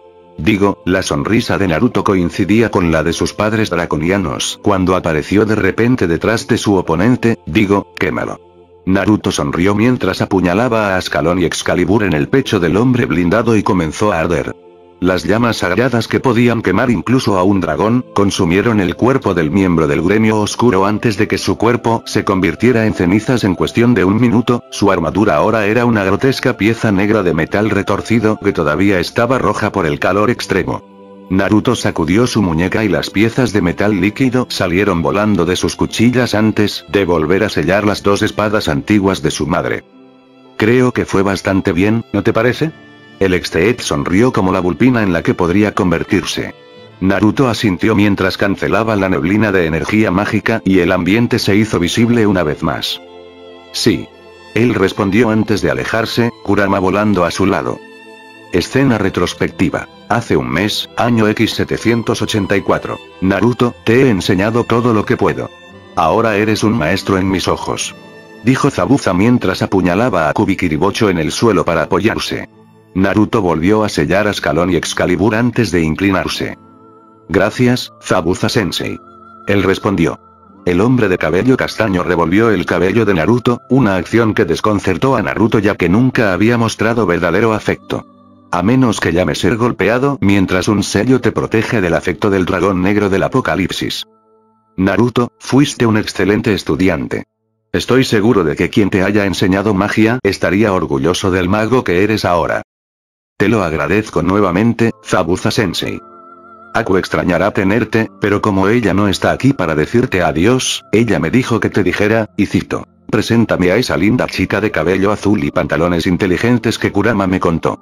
Digo, la sonrisa de Naruto coincidía con la de sus padres draconianos cuando apareció de repente detrás de su oponente. Digo, quémalo. Naruto sonrió mientras apuñalaba a Ascalón y Excalibur en el pecho del hombre blindado y comenzó a arder. Las llamas sagradas que podían quemar incluso a un dragón, consumieron el cuerpo del miembro del gremio oscuro antes de que su cuerpo se convirtiera en cenizas en cuestión de un minuto. Su armadura ahora era una grotesca pieza negra de metal retorcido que todavía estaba roja por el calor extremo. Naruto sacudió su muñeca y las piezas de metal líquido salieron volando de sus cuchillas antes de volver a sellar las dos espadas antiguas de su madre. Creo que fue bastante bien, ¿no te parece? El Exteet sonrió como la vulpina en la que podría convertirse. Naruto asintió mientras cancelaba la neblina de energía mágica y el ambiente se hizo visible una vez más. Sí. Él respondió antes de alejarse, Kurama volando a su lado. Escena retrospectiva. Hace un mes, año equis setecientos ochenta y cuatro. Naruto, te he enseñado todo lo que puedo. Ahora eres un maestro en mis ojos. Dijo Zabuza mientras apuñalaba a Kubikiribocho en el suelo para apoyarse. Naruto volvió a sellar a Escalón y Excalibur antes de inclinarse. Gracias, Zabuza-sensei. Él respondió. El hombre de cabello castaño revolvió el cabello de Naruto, una acción que desconcertó a Naruto ya que nunca había mostrado verdadero afecto. A menos que llame ser golpeado mientras un sello te protege del afecto del dragón negro del apocalipsis. Naruto, fuiste un excelente estudiante. Estoy seguro de que quien te haya enseñado magia estaría orgulloso del mago que eres ahora. Te lo agradezco nuevamente, Zabuza-sensei. Aku extrañará tenerte, pero como ella no está aquí para decirte adiós, ella me dijo que te dijera, y cito, preséntame a esa linda chica de cabello azul y pantalones inteligentes que Kurama me contó.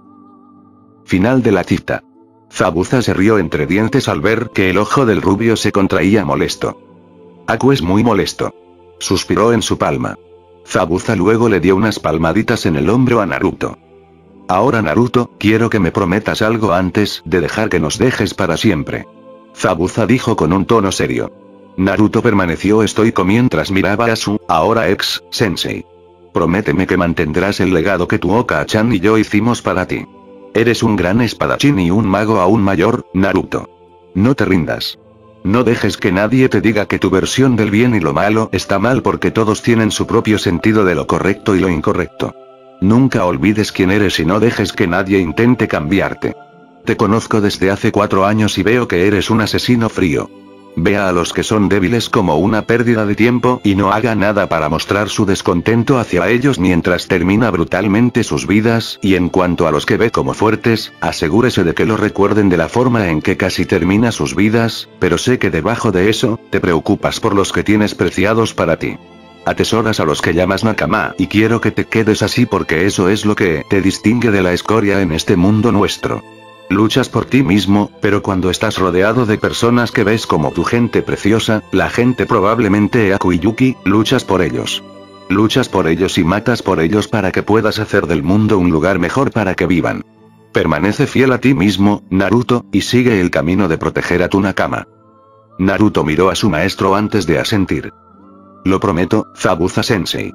Final de la cita. Zabuza se rió entre dientes al ver que el ojo del rubio se contraía molesto. Aku es muy molesto. Suspiró en su palma. Zabuza luego le dio unas palmaditas en el hombro a Naruto. Ahora Naruto, quiero que me prometas algo antes de dejar que nos dejes para siempre. Zabuza dijo con un tono serio. Naruto permaneció estoico mientras miraba a su, ahora ex, sensei. Prométeme que mantendrás el legado que tu Oka-chan y yo hicimos para ti. Eres un gran espadachín y un mago aún mayor, Naruto. No te rindas. No dejes que nadie te diga que tu versión del bien y lo malo está mal porque todos tienen su propio sentido de lo correcto y lo incorrecto. Nunca olvides quién eres y no dejes que nadie intente cambiarte. Te conozco desde hace cuatro años y veo que eres un asesino frío. Vea a los que son débiles como una pérdida de tiempo y no haga nada para mostrar su descontento hacia ellos mientras termina brutalmente sus vidas, y en cuanto a los que ve como fuertes, asegúrese de que lo recuerden de la forma en que casi termina sus vidas, pero sé que debajo de eso, te preocupas por los que tienes preciados para ti. Atesoras a los que llamas nakama y quiero que te quedes así porque eso es lo que te distingue de la escoria en este mundo nuestro. Luchas por ti mismo, pero cuando estás rodeado de personas que ves como tu gente preciosa, la gente probablemente Aku y Yuki, luchas por ellos. Luchas por ellos y matas por ellos para que puedas hacer del mundo un lugar mejor para que vivan. Permanece fiel a ti mismo, Naruto, y sigue el camino de proteger a tu nakama. Naruto miró a su maestro antes de asentir. Lo prometo, Zabuza-sensei.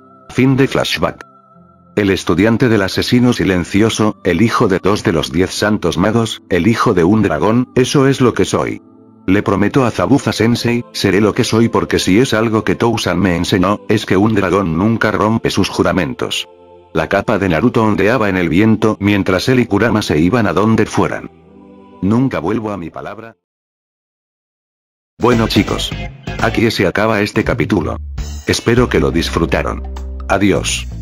Fin de flashback. El estudiante del asesino silencioso, el hijo de dos de los diez santos magos, el hijo de un dragón, eso es lo que soy. Le prometo a Zabuza-sensei, seré lo que soy porque si es algo que Tousan me enseñó, es que un dragón nunca rompe sus juramentos. La capa de Naruto ondeaba en el viento mientras él y Kurama se iban a donde fueran. Nunca vuelvo a mi palabra. Bueno chicos. Aquí se acaba este capítulo. Espero que lo disfrutaron. Adiós.